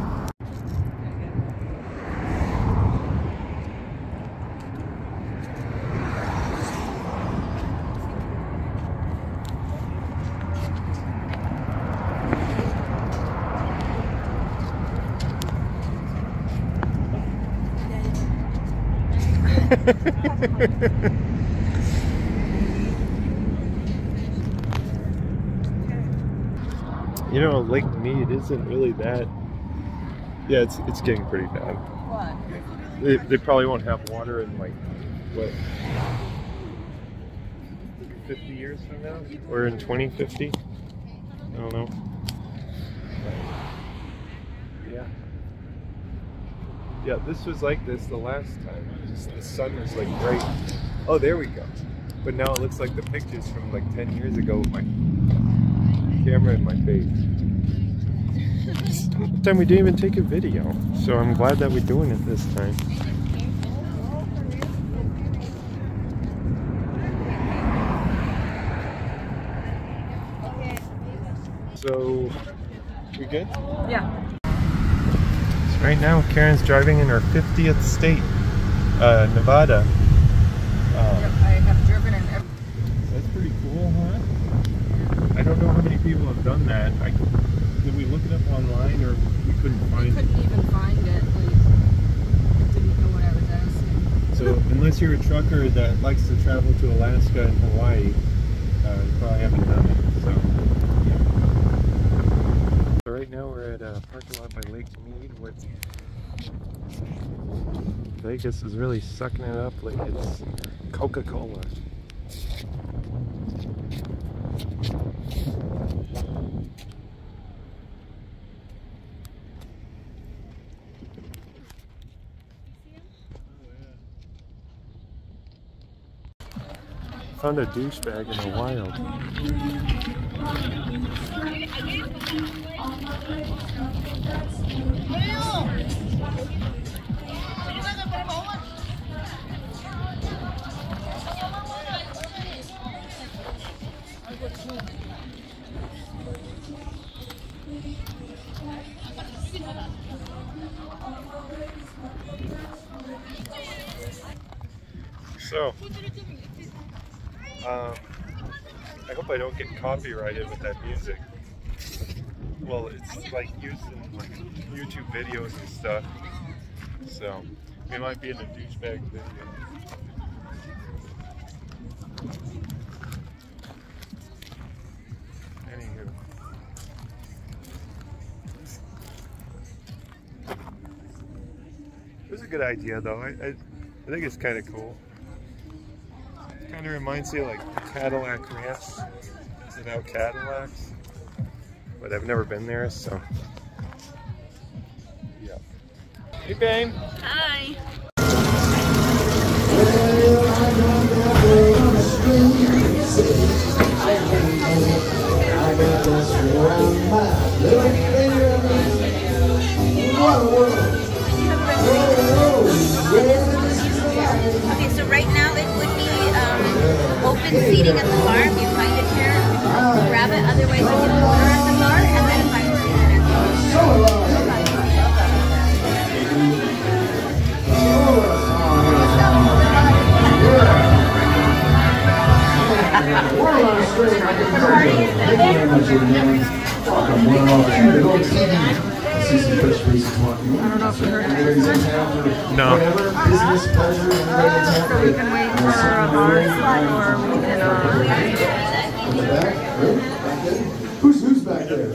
You know, Lake Mead isn't really that. Yeah, it's getting pretty bad. What? They probably won't have water in like what, 50 years from now, or in 2050. I don't know. Yeah. Yeah, this was like this the last time. Just the sun was like bright. Oh, there we go. But now it looks like the pictures from like 10 years ago with my camera in my face. This time we didn't even take a video, so I'm glad that we're doing it this time. So, we good? Yeah. So right now Karen's driving in her 50th state, Nevada. Yep, I have driven in every... That's pretty cool, huh? I don't know how many people have done that. Did we look it up online, or we couldn't find it? couldn't even find it. Like, didn't know what I was asking. So unless you're a trucker that likes to travel to Alaska and Hawaii, you probably haven't done it. So right now we're at a parking lot by Lake Mead. Vegas is really sucking it up like it's Coca-Cola. Found a douchebag in the wild. So, I hope I don't get copyrighted with that music. Well, it's like used in like YouTube videos and stuff. So, we might be in a douchebag video. Anywho. It was a good idea though. I think it's kind of cool. Kind of reminds you of like Cadillac ramps without Cadillacs, but I've never been there, so yeah. Hey, babe. Hi. Okay, so right now it would be open seating at the bar if you find it here. Grab it, otherwise you can order at the bar and then find seating at the bar. I don't know if you heard that. No. So we can wait for a bar slot, or we can Who's back there?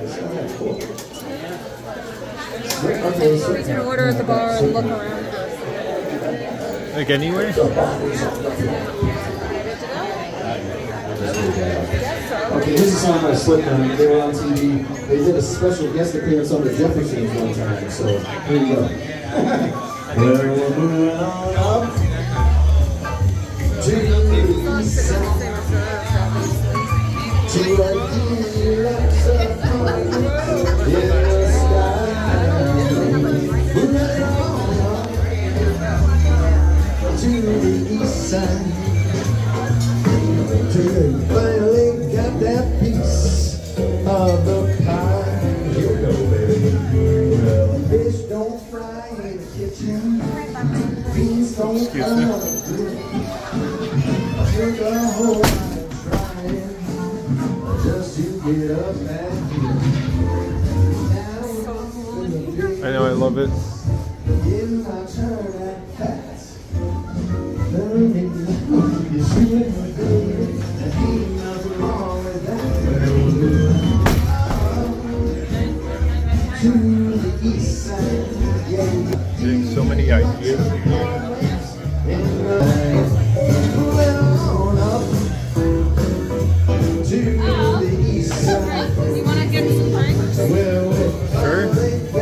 we can order at the bar and look around. Like anywhere? Okay, this is a song by Slipknot. They were on TV. They did a special guest appearance on the Jeffersons one time, so here you go. Well, we're moving on up to the east side, to the lights up in the sky. Moving on up to the east side. Finally got that piece of the pie. Here we go, baby. Well, fish don't fry in the kitchen. Beans don't fry. I took a whole lot of trying just to get up that hill. I know, I love it. Getting my turn at fast. You see it, baby. Getting so many ideas. You want to get some drinks? Sure.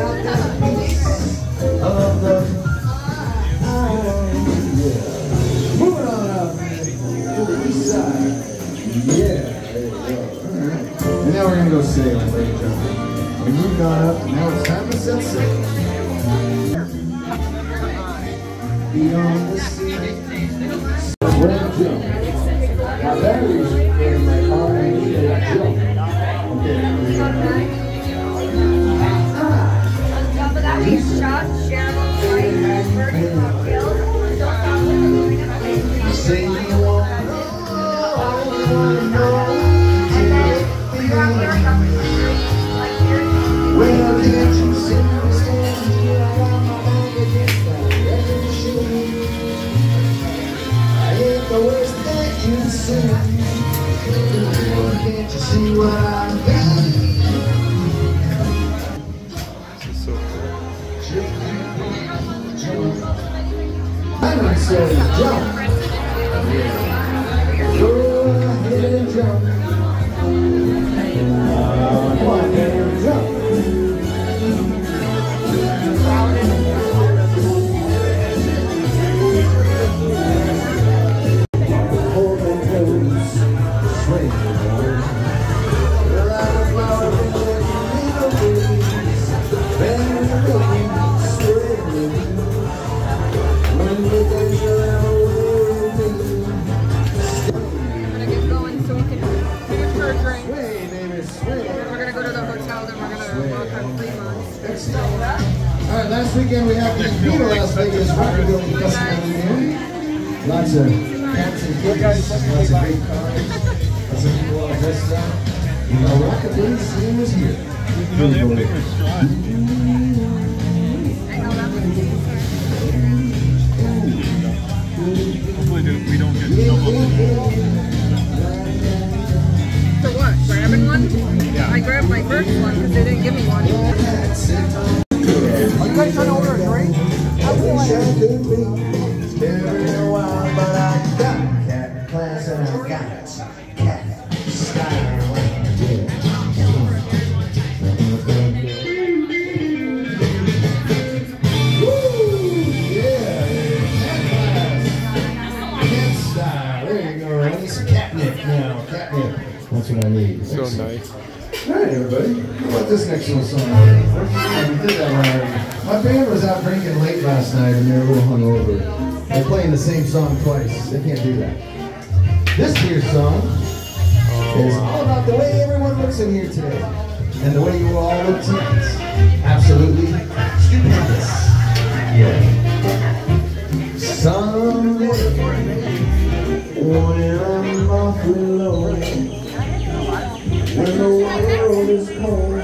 Moving on up to the east side. Yeah, there you go. Alright. And now we're going to go sailing, ladies and gentlemen. We moved on up, now it's time to set sail. Beyond the sea. We're going to jump. Now batteries in my car, I need to jump. Okay. On top of that, we have shots, Cheryl, White, Bird, cocktails. Say you want to know. Well, can't you see me standing here? I got my back against that record machine. I ain't the worst that you see. Well, can't you see what I got? So I says jump. Go ahead and jump. Come on, man, jump. Hold my toes, swing around. Well, I'm a flower in the breeze. Bend the wind, swing. When you dance around with me. I'm gonna get going so we can finish for a drink. Swing, baby, swing. Then we're gonna go to the hotel, then we're gonna walk on Fremont. Alright, last weekend we had the Viva Las Vegas Rockabilly Festival here. Lots of cats and kitties, lots of great cars, lots of people all dressed up. The Rockabilly scene was here. hopefully we don't get in trouble. For what? Grabbing one? Yeah. I grabbed my first one because they didn't give me one. Are you guys trying to order a drink? I wish I could be. It's been a while, but I got cat class and I got cat style. That's what I need. So nice. Alright, everybody. How about this next little song? We did that one already. My band was out drinking late last night and they're a little hungover. They're playing the same song twice. They can't do that. This here song is all about the way everyone looks in here today. And the way you all look tonight. Absolutely stupendous. Yeah. Someday, when I'm awfully low, when the world is cold,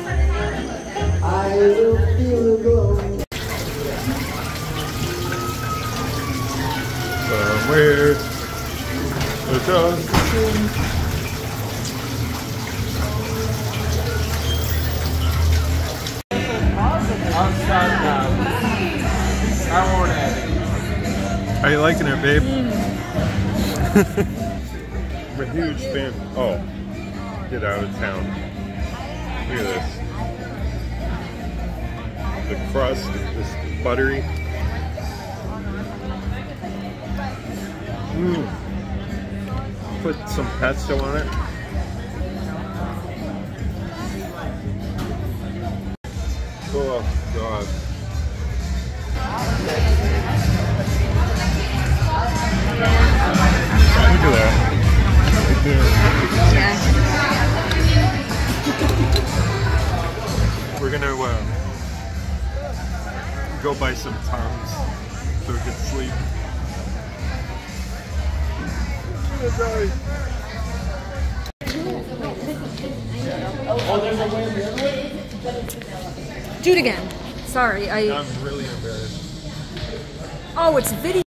I will feel the glow. Somewhere across the sea. I won't have it. Are you liking it, babe? I'm a huge fan. Oh, get out of town. Look at this. The crust is buttery. Put some pesto on it. Oh God. Look at that. Right there. We're gonna go buy some Tums so we can sleep. Do it again. Sorry, I'm really embarrassed. Oh, it's video.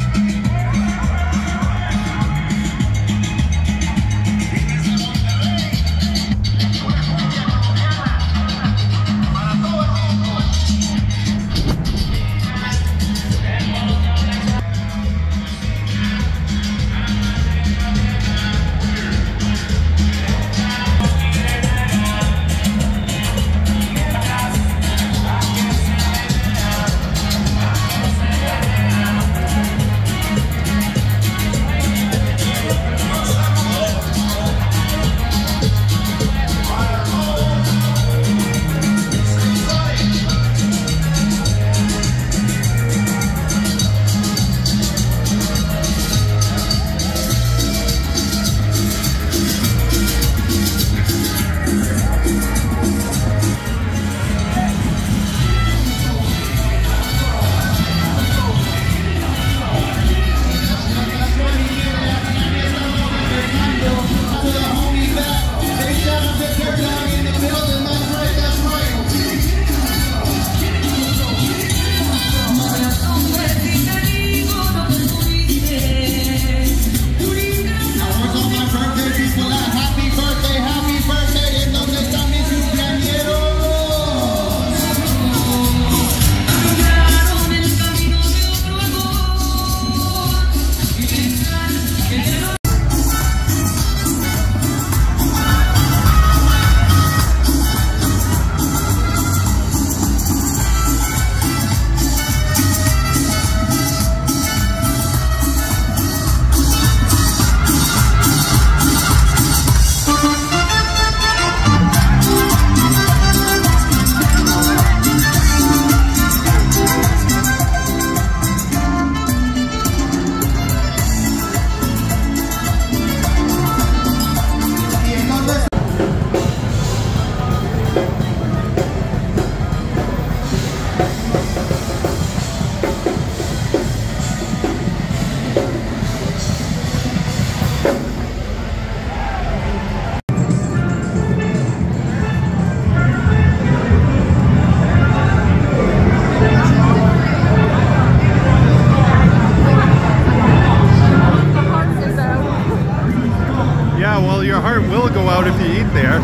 Your heart will go out if you eat there.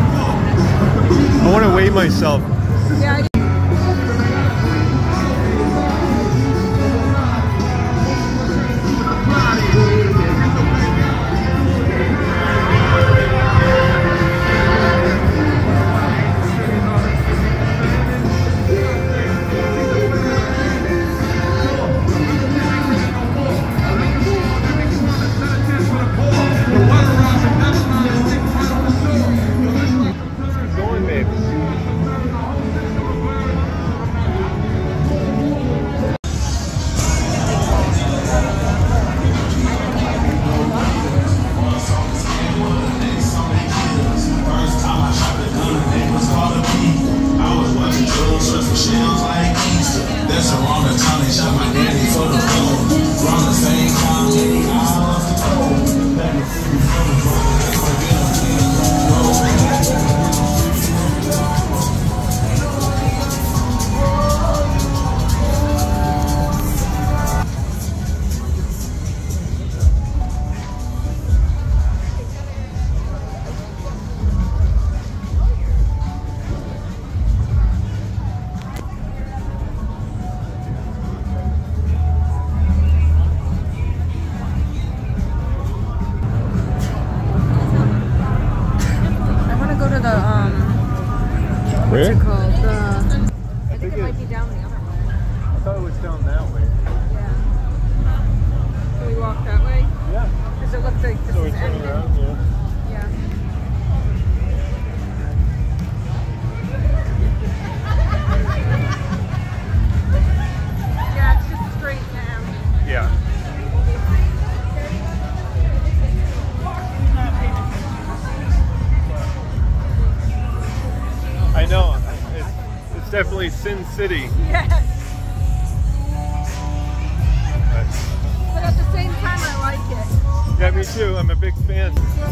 I want to weigh myself. Yeah. really Sin City. Yes. But at the same time, I like it. Yeah, me too. I'm a big fan.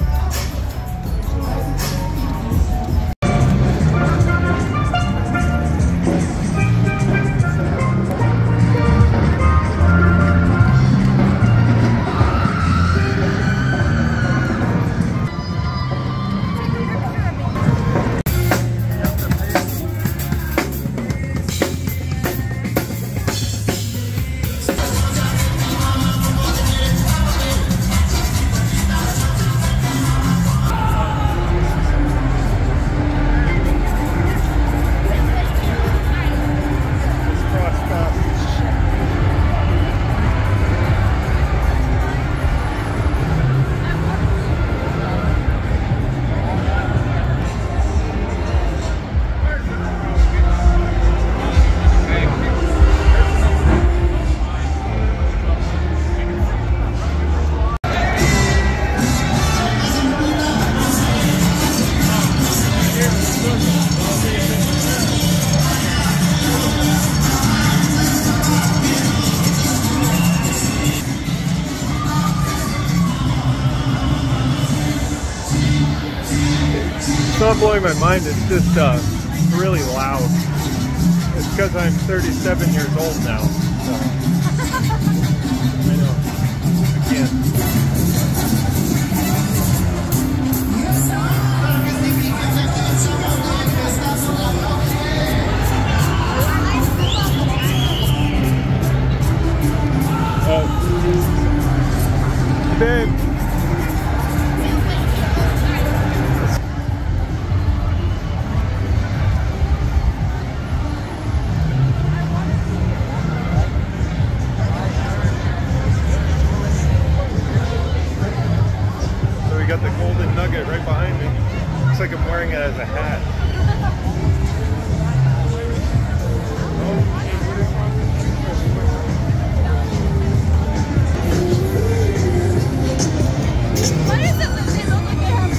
It's not blowing my mind, it's just really loud. It's because I'm 37 years old now. So. I know. I can't. Babe. So we got the golden nugget right behind me. Looks like I'm wearing it as a hat. What is it? They look like they have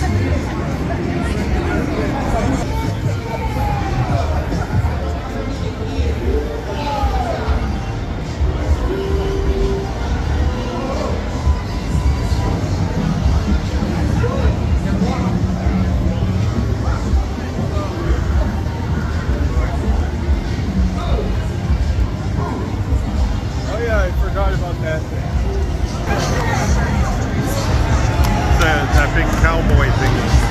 Oh yeah, I forgot about that thing. That big cowboy thingy.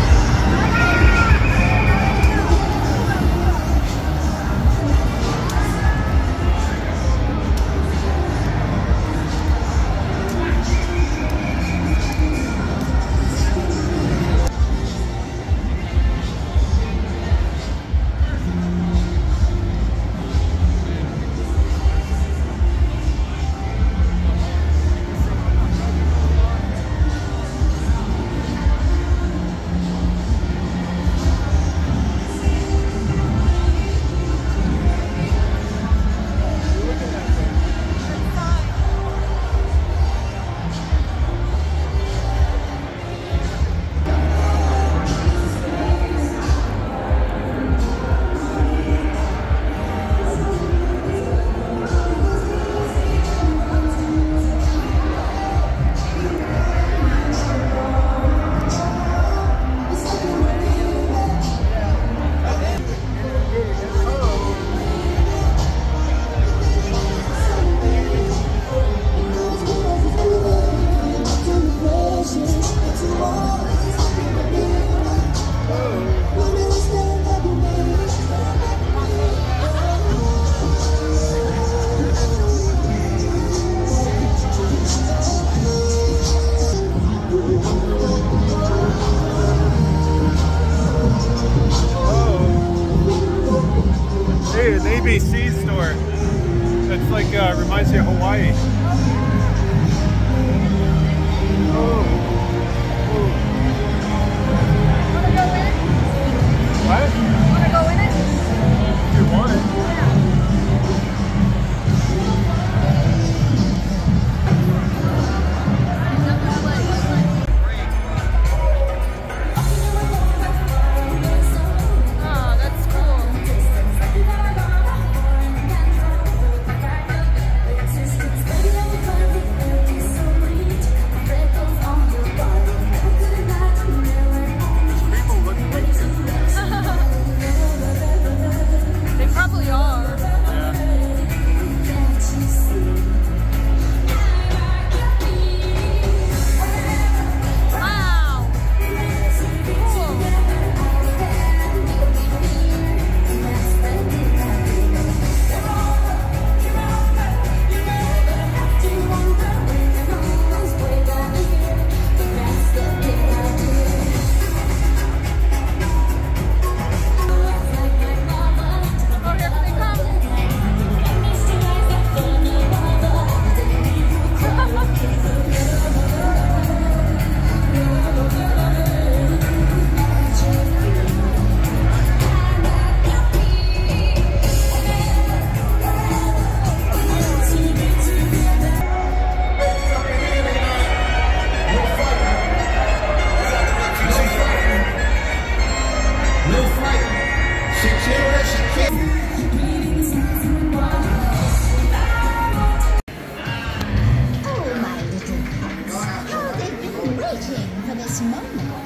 this moment.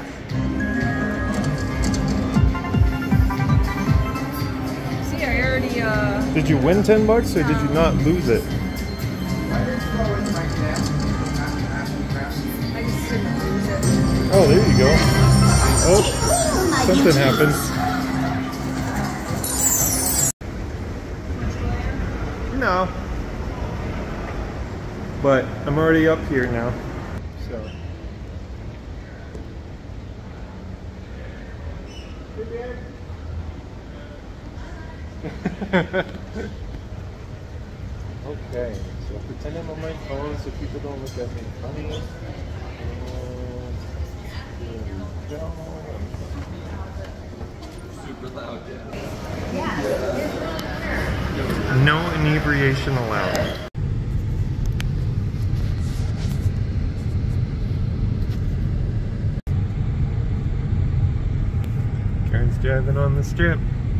See, I already, Did you win 10 bucks or did you not lose it? I just didn't lose it. Oh, there you go. Oh, something happened. No. But I'm already up here now. So. Okay, so pretend I'm on my phone so people don't look at me funny. There we go. Super loud, yeah. No inebriation allowed. Karen's driving on the strip.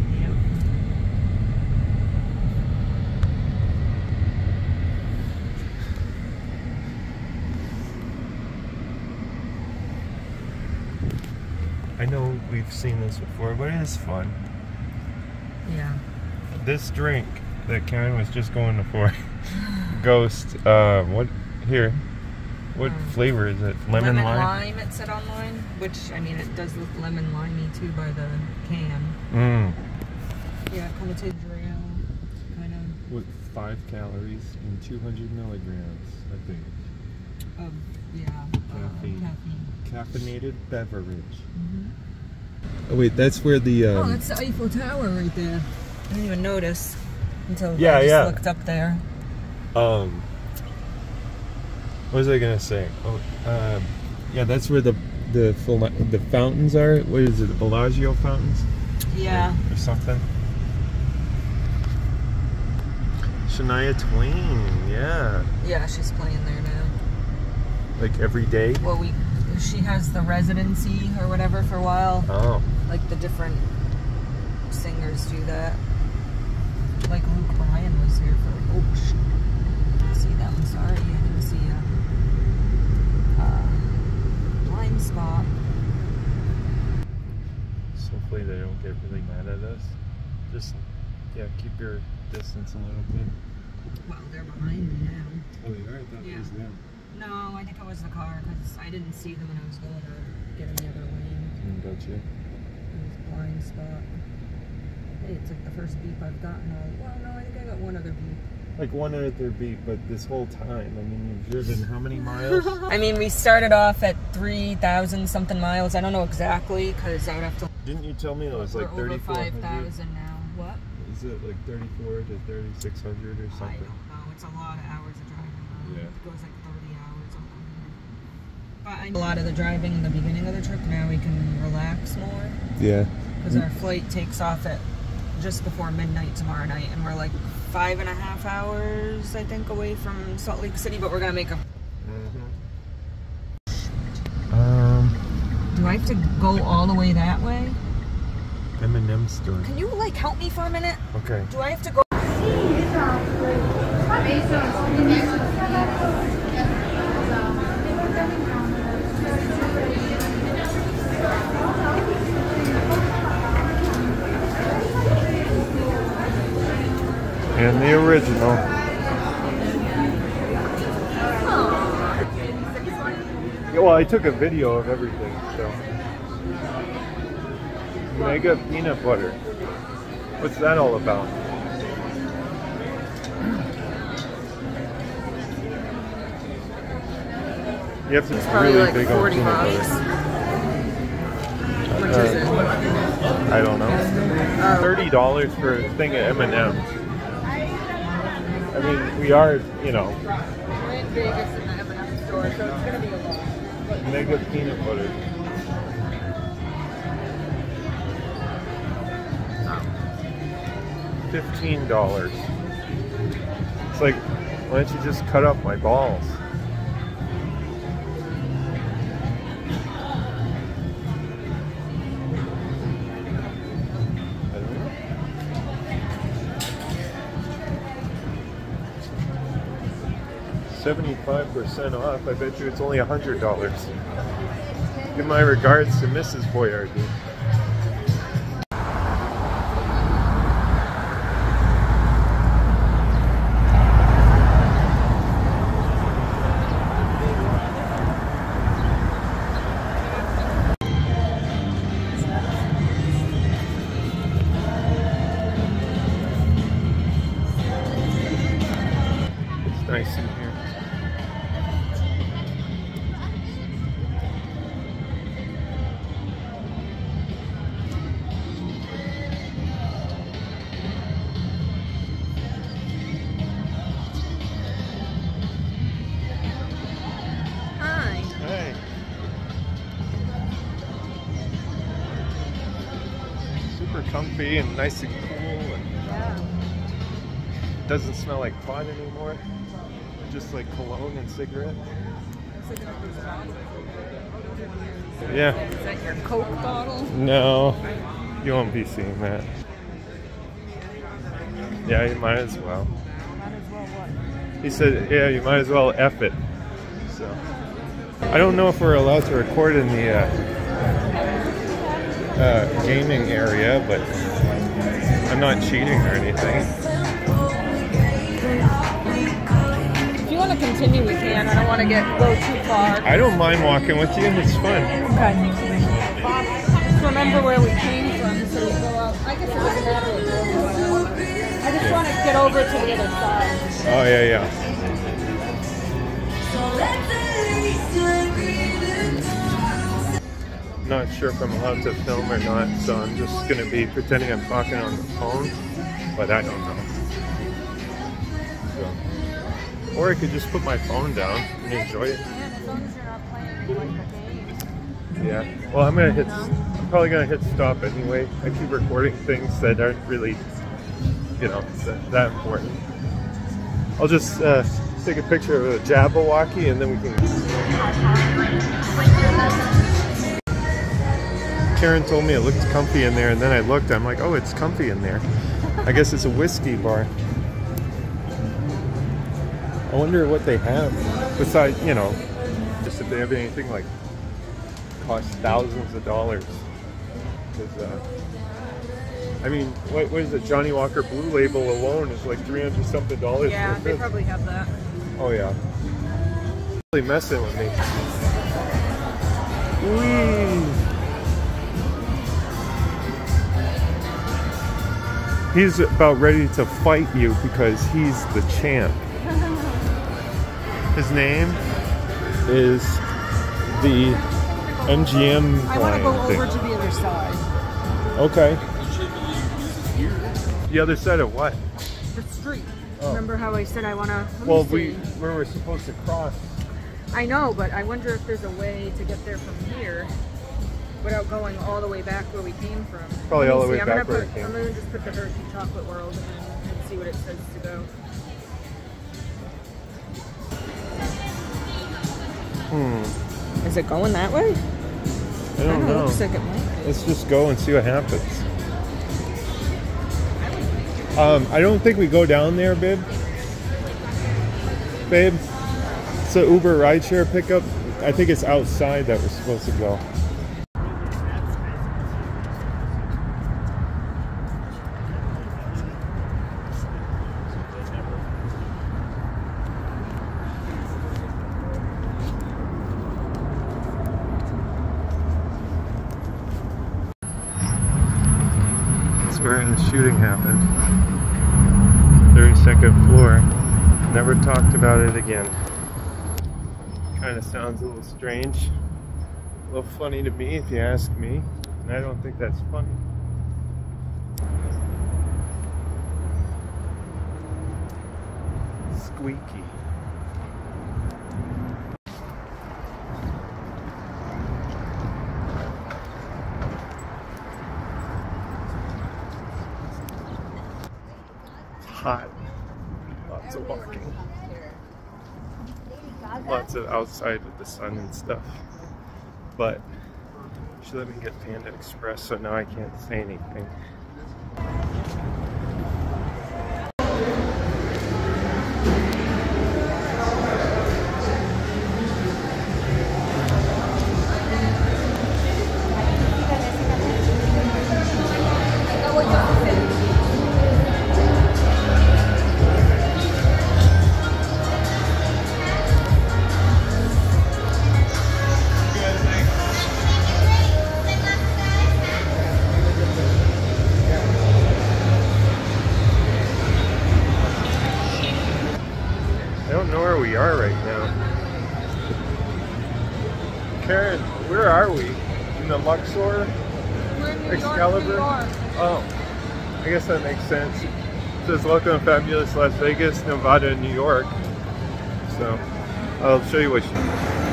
I know we've seen this before, but it is fun. Yeah. This drink that Karen was just going for, Ghost, what flavor is it? Lemon lime? It said online, which, I mean, it does look lemon limey too by the can. Mm. Yeah, it kind of tastes real, kind of. With 5 calories and 200 milligrams, I think. Caffeine. Caffeinated beverage. Mm-hmm. Oh wait, that's where the oh, that's the Eiffel Tower right there. I didn't even notice until I just looked up there. What was I gonna say? Oh, yeah, that's where the fountains are. What is it? The Bellagio fountains? Yeah. Or something. Shania Twain, yeah. Yeah, she's playing there now. Like every day? Well, she has the residency or whatever for a while. Oh. Like the different singers do that. Like Luke Bryan was here for, oh shit. I didn't see them, sorry. I didn't see a blind spot. So hopefully they don't get really mad at us. Just, yeah, keep your distance a little bit. Well, they're behind me now. Oh, they are? I thought it was them. No, I think it was the car because I didn't see them when I was going to get in the other lane. Gotcha. It was blind spot. Hey, it's like the first beep I've gotten. Well, no, I think I got one other beep. Like one other beep, but this whole time, I mean, you've driven how many miles? I mean, we started off at 3,000 something miles. I don't know exactly because I would have to. Didn't you tell me it was like 3,400? 5,000 now. What? Is it like 34 to 3,600 or something? I don't know. It's a lot of hours of driving. Yeah. It goes like 30 hours on here. But a lot of the driving in the beginning of the trip, now we can relax more. Yeah. Because our flight takes off at just before midnight tomorrow night, and we're like 5.5 hours, I think, away from Salt Lake City, but we're gonna make a. Do I have to go all the way that way? M&M store. Can you like help me for a minute? Okay. Do I have to go? And the original. Yeah, well, I took a video of everything, so. Mega peanut butter. What's that all about? You have to be Probably really like big 40 on peanut bucks. butter. How much is it? I don't know. $30 for a thing of M&M's. I mean, we are, you know. We're in Vegas in the M&M store, so it's gonna be a lot. Mega peanut butter. $15. It's like, why don't you just cut up my balls? I don't know. 75% off. I bet you it's only $100. Give my regards to Mrs. Boyardee. It's nice in here. Hey. Super comfy and nice and cool, and doesn't smell like pot anymore. Just like cologne and cigarette. Yeah. Is that your Coke bottle? No, you won't be seeing that. Yeah, you might as well. Might as well what? He said, yeah, you might as well F it. So, I don't know if we're allowed to record in the gaming area, but I'm not cheating or anything. If you want to continue, we can. I don't want to go too far. I don't mind walking with you. It's fun. Okay. Just remember where we came from, so we go out. I guess it doesn't matter what road we went out. I just want to get over to the other side. Oh, yeah, yeah. Not sure if I'm allowed to film or not, so I'm just going to be pretending I'm talking on the phone, but I don't know. So. Or I could just put my phone down and enjoy it. As long as you're not playing like a game. Yeah. Well, I'm probably gonna hit stop anyway. I keep recording things that aren't really, you know, that important. I'll just take a picture of a Jabberwocky and then we can. Karen told me it looked comfy in there, and then I looked. I'm like, oh, it's comfy in there. I guess it's a whiskey bar. I wonder what they have besides, you know, just if they have anything like cost thousands of dollars. Because, I mean, what is it? Johnny Walker Blue Label alone is like $300 something. Yeah, they probably have that. Oh yeah. Really messing with me. Whee! He's about ready to fight you because he's the champ. His name is the MGM I want to go thing. over to the other side. Okay. The other side of what? The street. Oh. Remember how I said I want to... Well, we were supposed to cross. I know, but I wonder if there's a way to get there from here without going all the way back where we came from. Probably all the way I'm back gonna where we came. I'm going to just put the Hershey Chocolate World and see what it says to go. Is it going that way? I don't know. It looks like it might. Let's just go and see what happens. I don't think we go down there, babe. Babe, it's an Uber rideshare pickup. I think it's outside that we're supposed to go. Where the shooting happened. 32nd floor. Never talked about it again. Kind of sounds a little strange. A little funny to me if you ask me. And I don't think that's funny. Squeaky. Hot. Lots of walking. Lots of outside with the sun and stuff. But she let me get Panda Express, so now I can't say anything. Karen, where are we? In the Luxor? We're in New Excalibur? York, Oh, I guess that makes sense. It says welcome to fabulous Las Vegas, Nevada, and New York. So, I'll show you what she...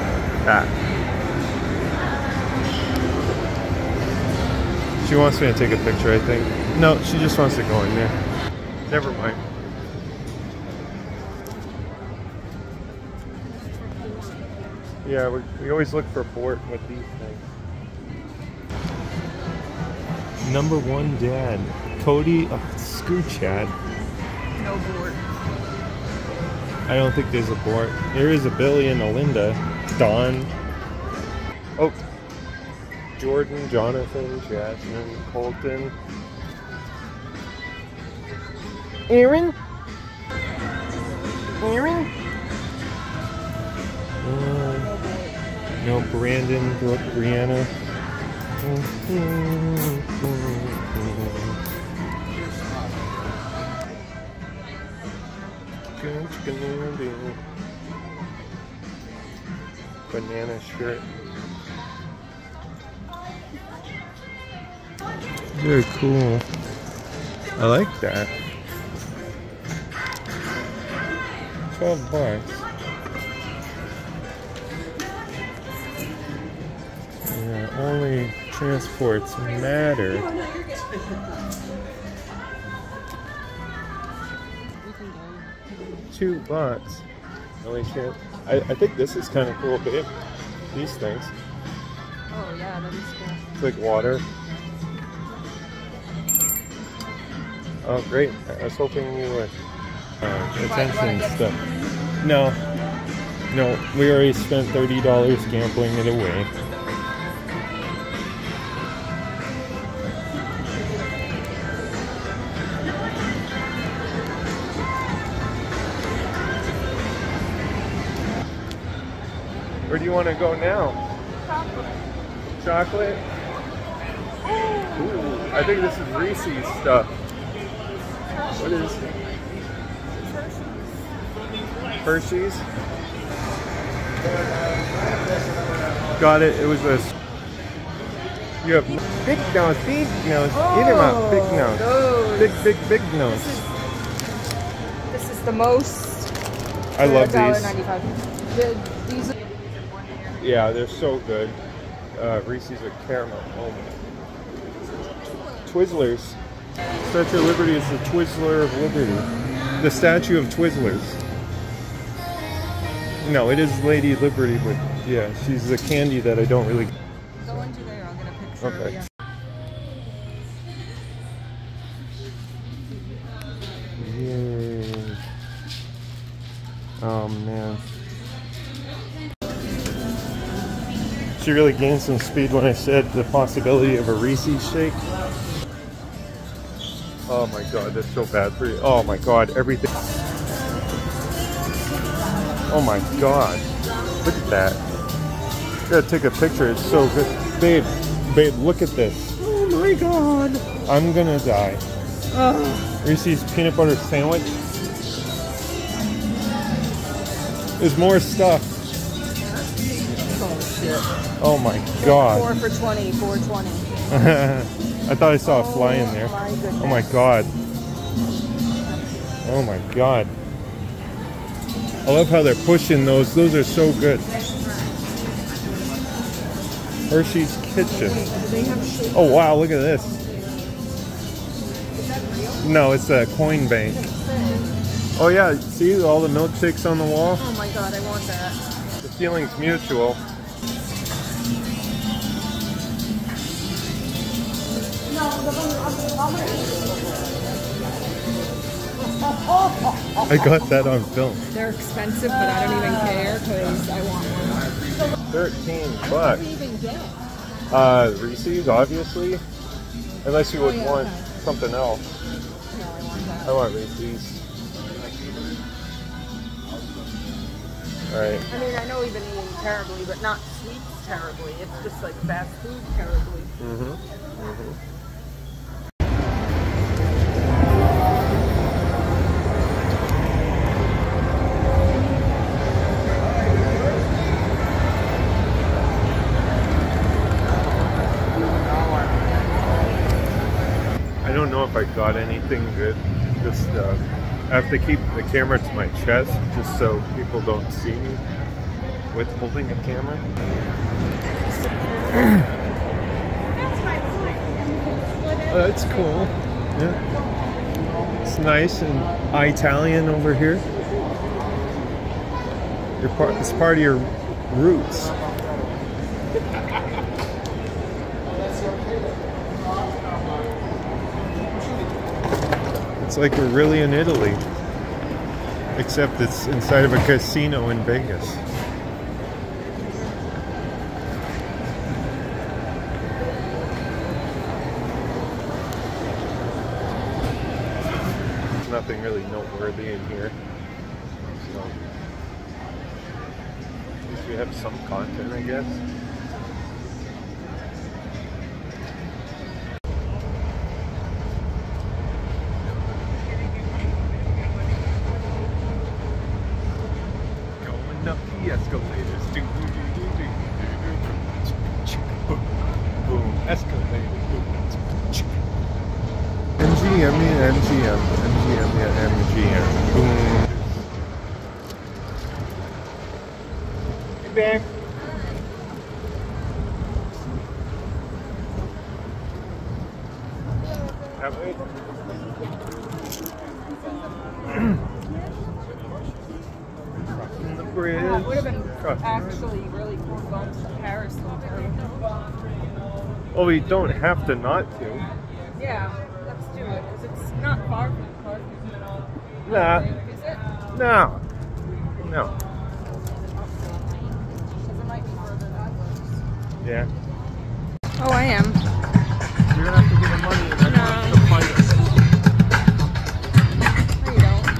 She wants me to take a picture, I think. No, she just wants to go in there. Never mind. Yeah, we always look for port with these things. Number one dad, Cody Scoochad. No board. I don't think there's a board. There is a Billy and a Linda. Don. Oh. Jordan, Jonathan, Jasmine, Colton. Aaron? Aaron? No, Brandon, Brooke, Brianna. Banana shirt. Very cool. I like that. $12. Yeah, only transports matter. $2. Only I think this is kind of cool, babe. These things. Oh yeah, that is cool. It's like water. Oh, great. I was hoping you would. Attention stuff. No. No, we already spent $30 gambling it away. Where do you want to go now? Chocolate? Ooh, I think this is Reese's stuff. What is it? Hershey's? Got it. It was a... You have big nose, big nose. Eat them up, big nose. Those. Big nose. This is the most. I love these. $1.95. These. Yeah, they're so good. Reese's with caramel. Oh my. Twizzlers. Statue of Liberty is the Twizzler of Liberty. The statue of Twizzlers. No, it is Lady Liberty, but yeah, she's the candy that I don't really... Go into there, I'll get a picture Okay. of you. Yay. Oh man. She really gained some speed when I said the possibility of a Reese's shake. Oh my god, that's so bad for you. Oh my god, everything. Oh my god. Look at that. I gotta take a picture, it's so good. Babe, look at this. Oh my god. I'm gonna die. Reese's peanut butter sandwich. There's more stuff. Oh shit. Oh my god. 4 for 20, 420. I thought I saw a fly in there. My goodness. Oh my god. Oh my god. I love how they're pushing those. Those are so good. Hershey's Kitchen. Oh wow, look at this. No, it's a coin bank. Oh yeah, see all the milkshakes on the wall? Oh my god, I want that. The feeling's mutual. I got that on film. They're expensive, but I don't even care because I want one. $13. What do you even get? Reese's, obviously. Unless you would want something else. No, I want that. I want Reese's. Alright. I mean, I know we've been eating terribly, but not sweets terribly. It's just like fast food terribly. I got anything good. Just I have to keep the camera to my chest just so people don't see me with holding a camera. Oh, that's cool. Yeah. It's nice and Italian over here. It's part of your roots. It's like we're really in Italy, except it's inside of a casino in Vegas. There's nothing really noteworthy in here, so at least we have some content, I guess. Up the escalators. Boom. Escalators. MGM, yeah, MGM. MGM, yeah, MGM. Boom. Hey, back. Have it. Bridge. It would have been actually really cool going to Paris sometime. Well, we don't have to not to. Yeah, let's do it, because it's not far from the park. Nah. Is it? No. No. Because it might be further that way. Yeah. Oh, I am. You're gonna have to give him money and then have to fight us. No, you don't.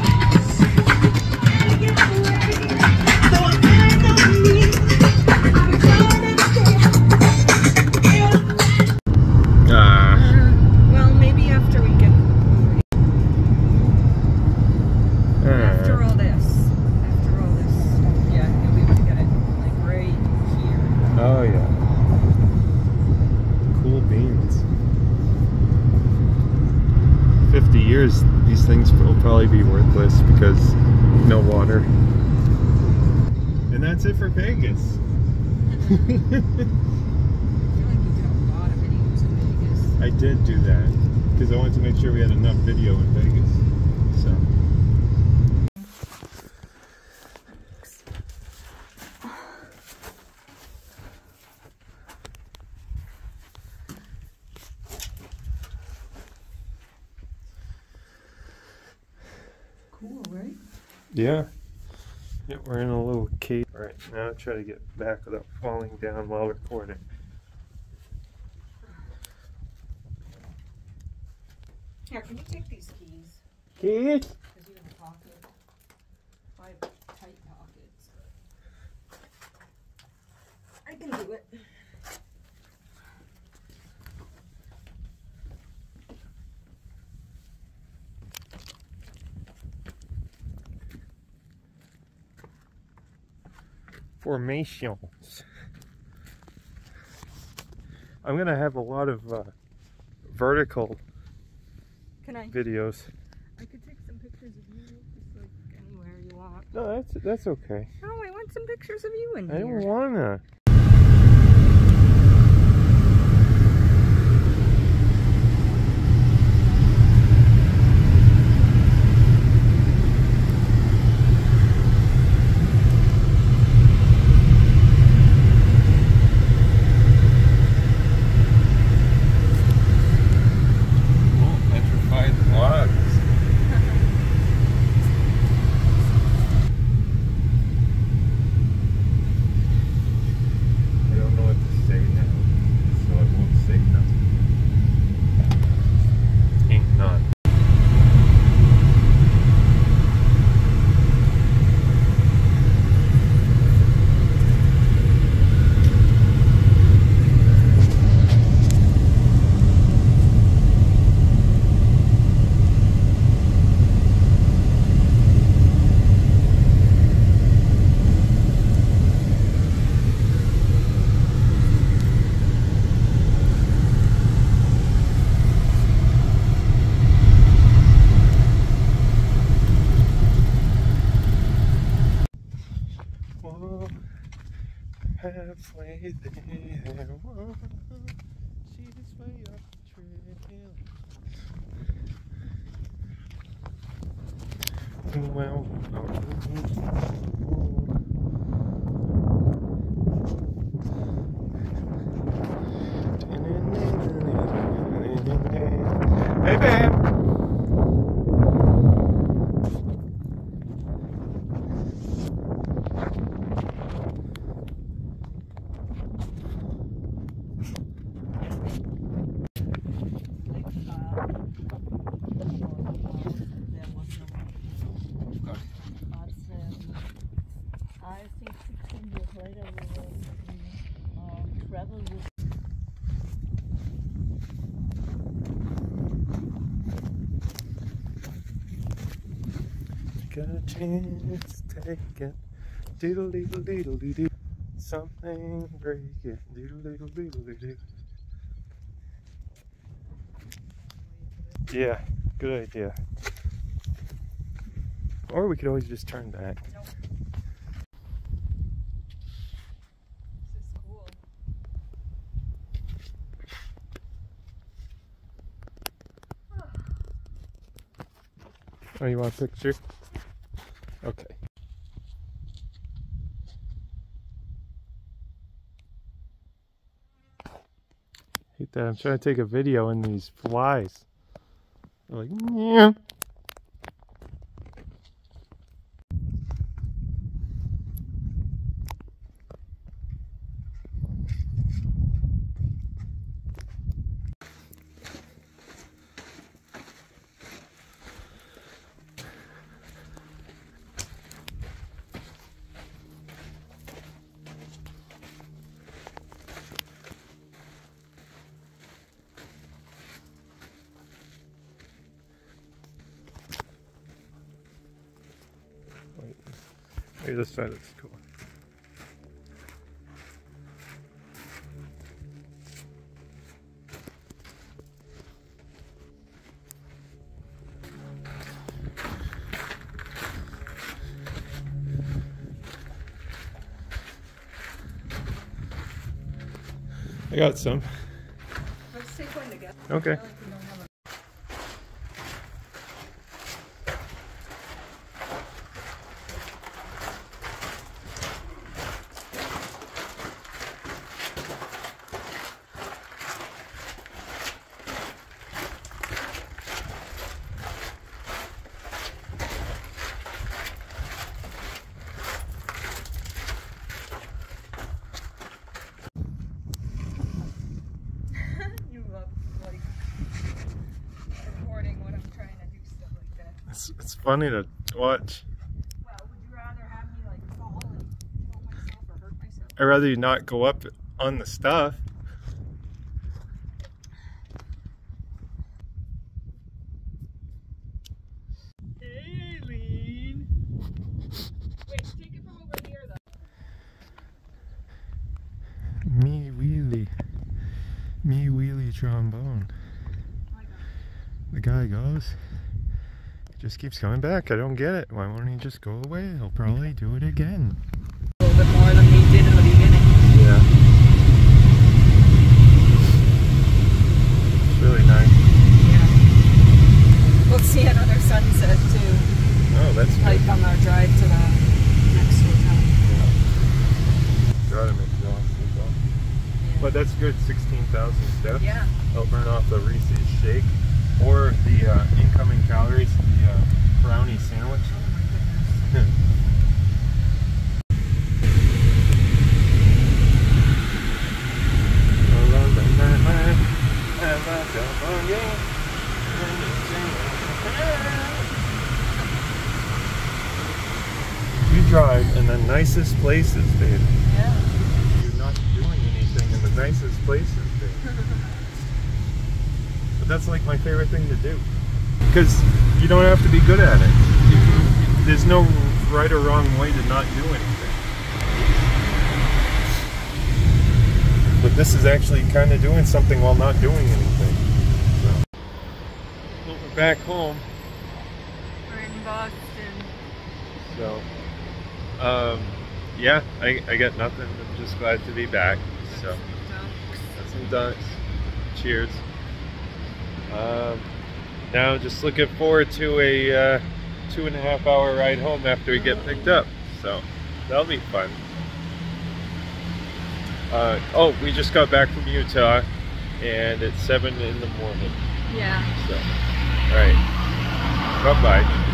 Well, maybe after we get after all this, yeah, you'll be able to get it like right here. Oh yeah. Cool beans. 50 years, these things will probably be worthless because no water. And that's it for Vegas. I feel like you did a lot of videos in Vegas. I did do that because I wanted to make sure we had enough video in Vegas. So. Cool, right? Yeah. Yeah, we're in a little cave right now. Try to get back without falling down while recording. Here, can you take these keys? Keys? Because you have a pocket. I have tight pockets. I can do it. Formations. I'm gonna have a lot of vertical videos. I could take some pictures of you, just like anywhere you want. No, that's okay. No, I want some pictures of you in I here. don't wanna. halfway there. Whoa, she's way up the trail. Well, hey, babe. I think 16 years later we will travel with. Got a chance, take it. Diddle diddle diddle diddle. Something break it. Diddle diddle diddle diddle. Yeah, good idea. Or we could always just turn back. Nope. This is cool. Oh, you want a picture? Okay. Hate that. I'm trying to take a video and these flies. They're like, yeah. Maybe this side looks cool. I got some. Let's take one together. Okay. You love like recording when I'm trying to do stuff like that. It's funny to watch. Well, would you rather have me like fall and kill myself or hurt myself? I'd rather you not go up on the stuff. Hey, Aileen. Wait, take it from over here though. Me wheelie trombone. The guy goes, just keeps coming back. I don't get it. Why won't he just go away? He'll probably do it again. A little bit more than we did in the beginning. Yeah. It's really nice. Yeah. We'll see another sunset too. Oh, that's good. Like on our drive to the next hotel. Gotta make it off. But that's good, 16,000 steps. Yeah. I'll burn off the Reese's shake or the incoming calories, the brownie sandwich. Oh my goodness. You drive in the nicest places, babe. Yeah. You're not doing anything in the nicest places, babe. But that's like my favorite thing to do. Because you don't have to be good at it. There's no right or wrong way to not do anything. But this is actually kind of doing something while not doing anything. So. Well, we're back home. We're in Boston. So, yeah, I got nothing. I'm Just glad to be back. So, got some dunks. Cheers. Now just looking forward to a 2.5 hour ride home after we get picked up. So that'll be fun. Oh, we just got back from Utah and it's 7 in the morning. Yeah. So, all right. Bye-bye.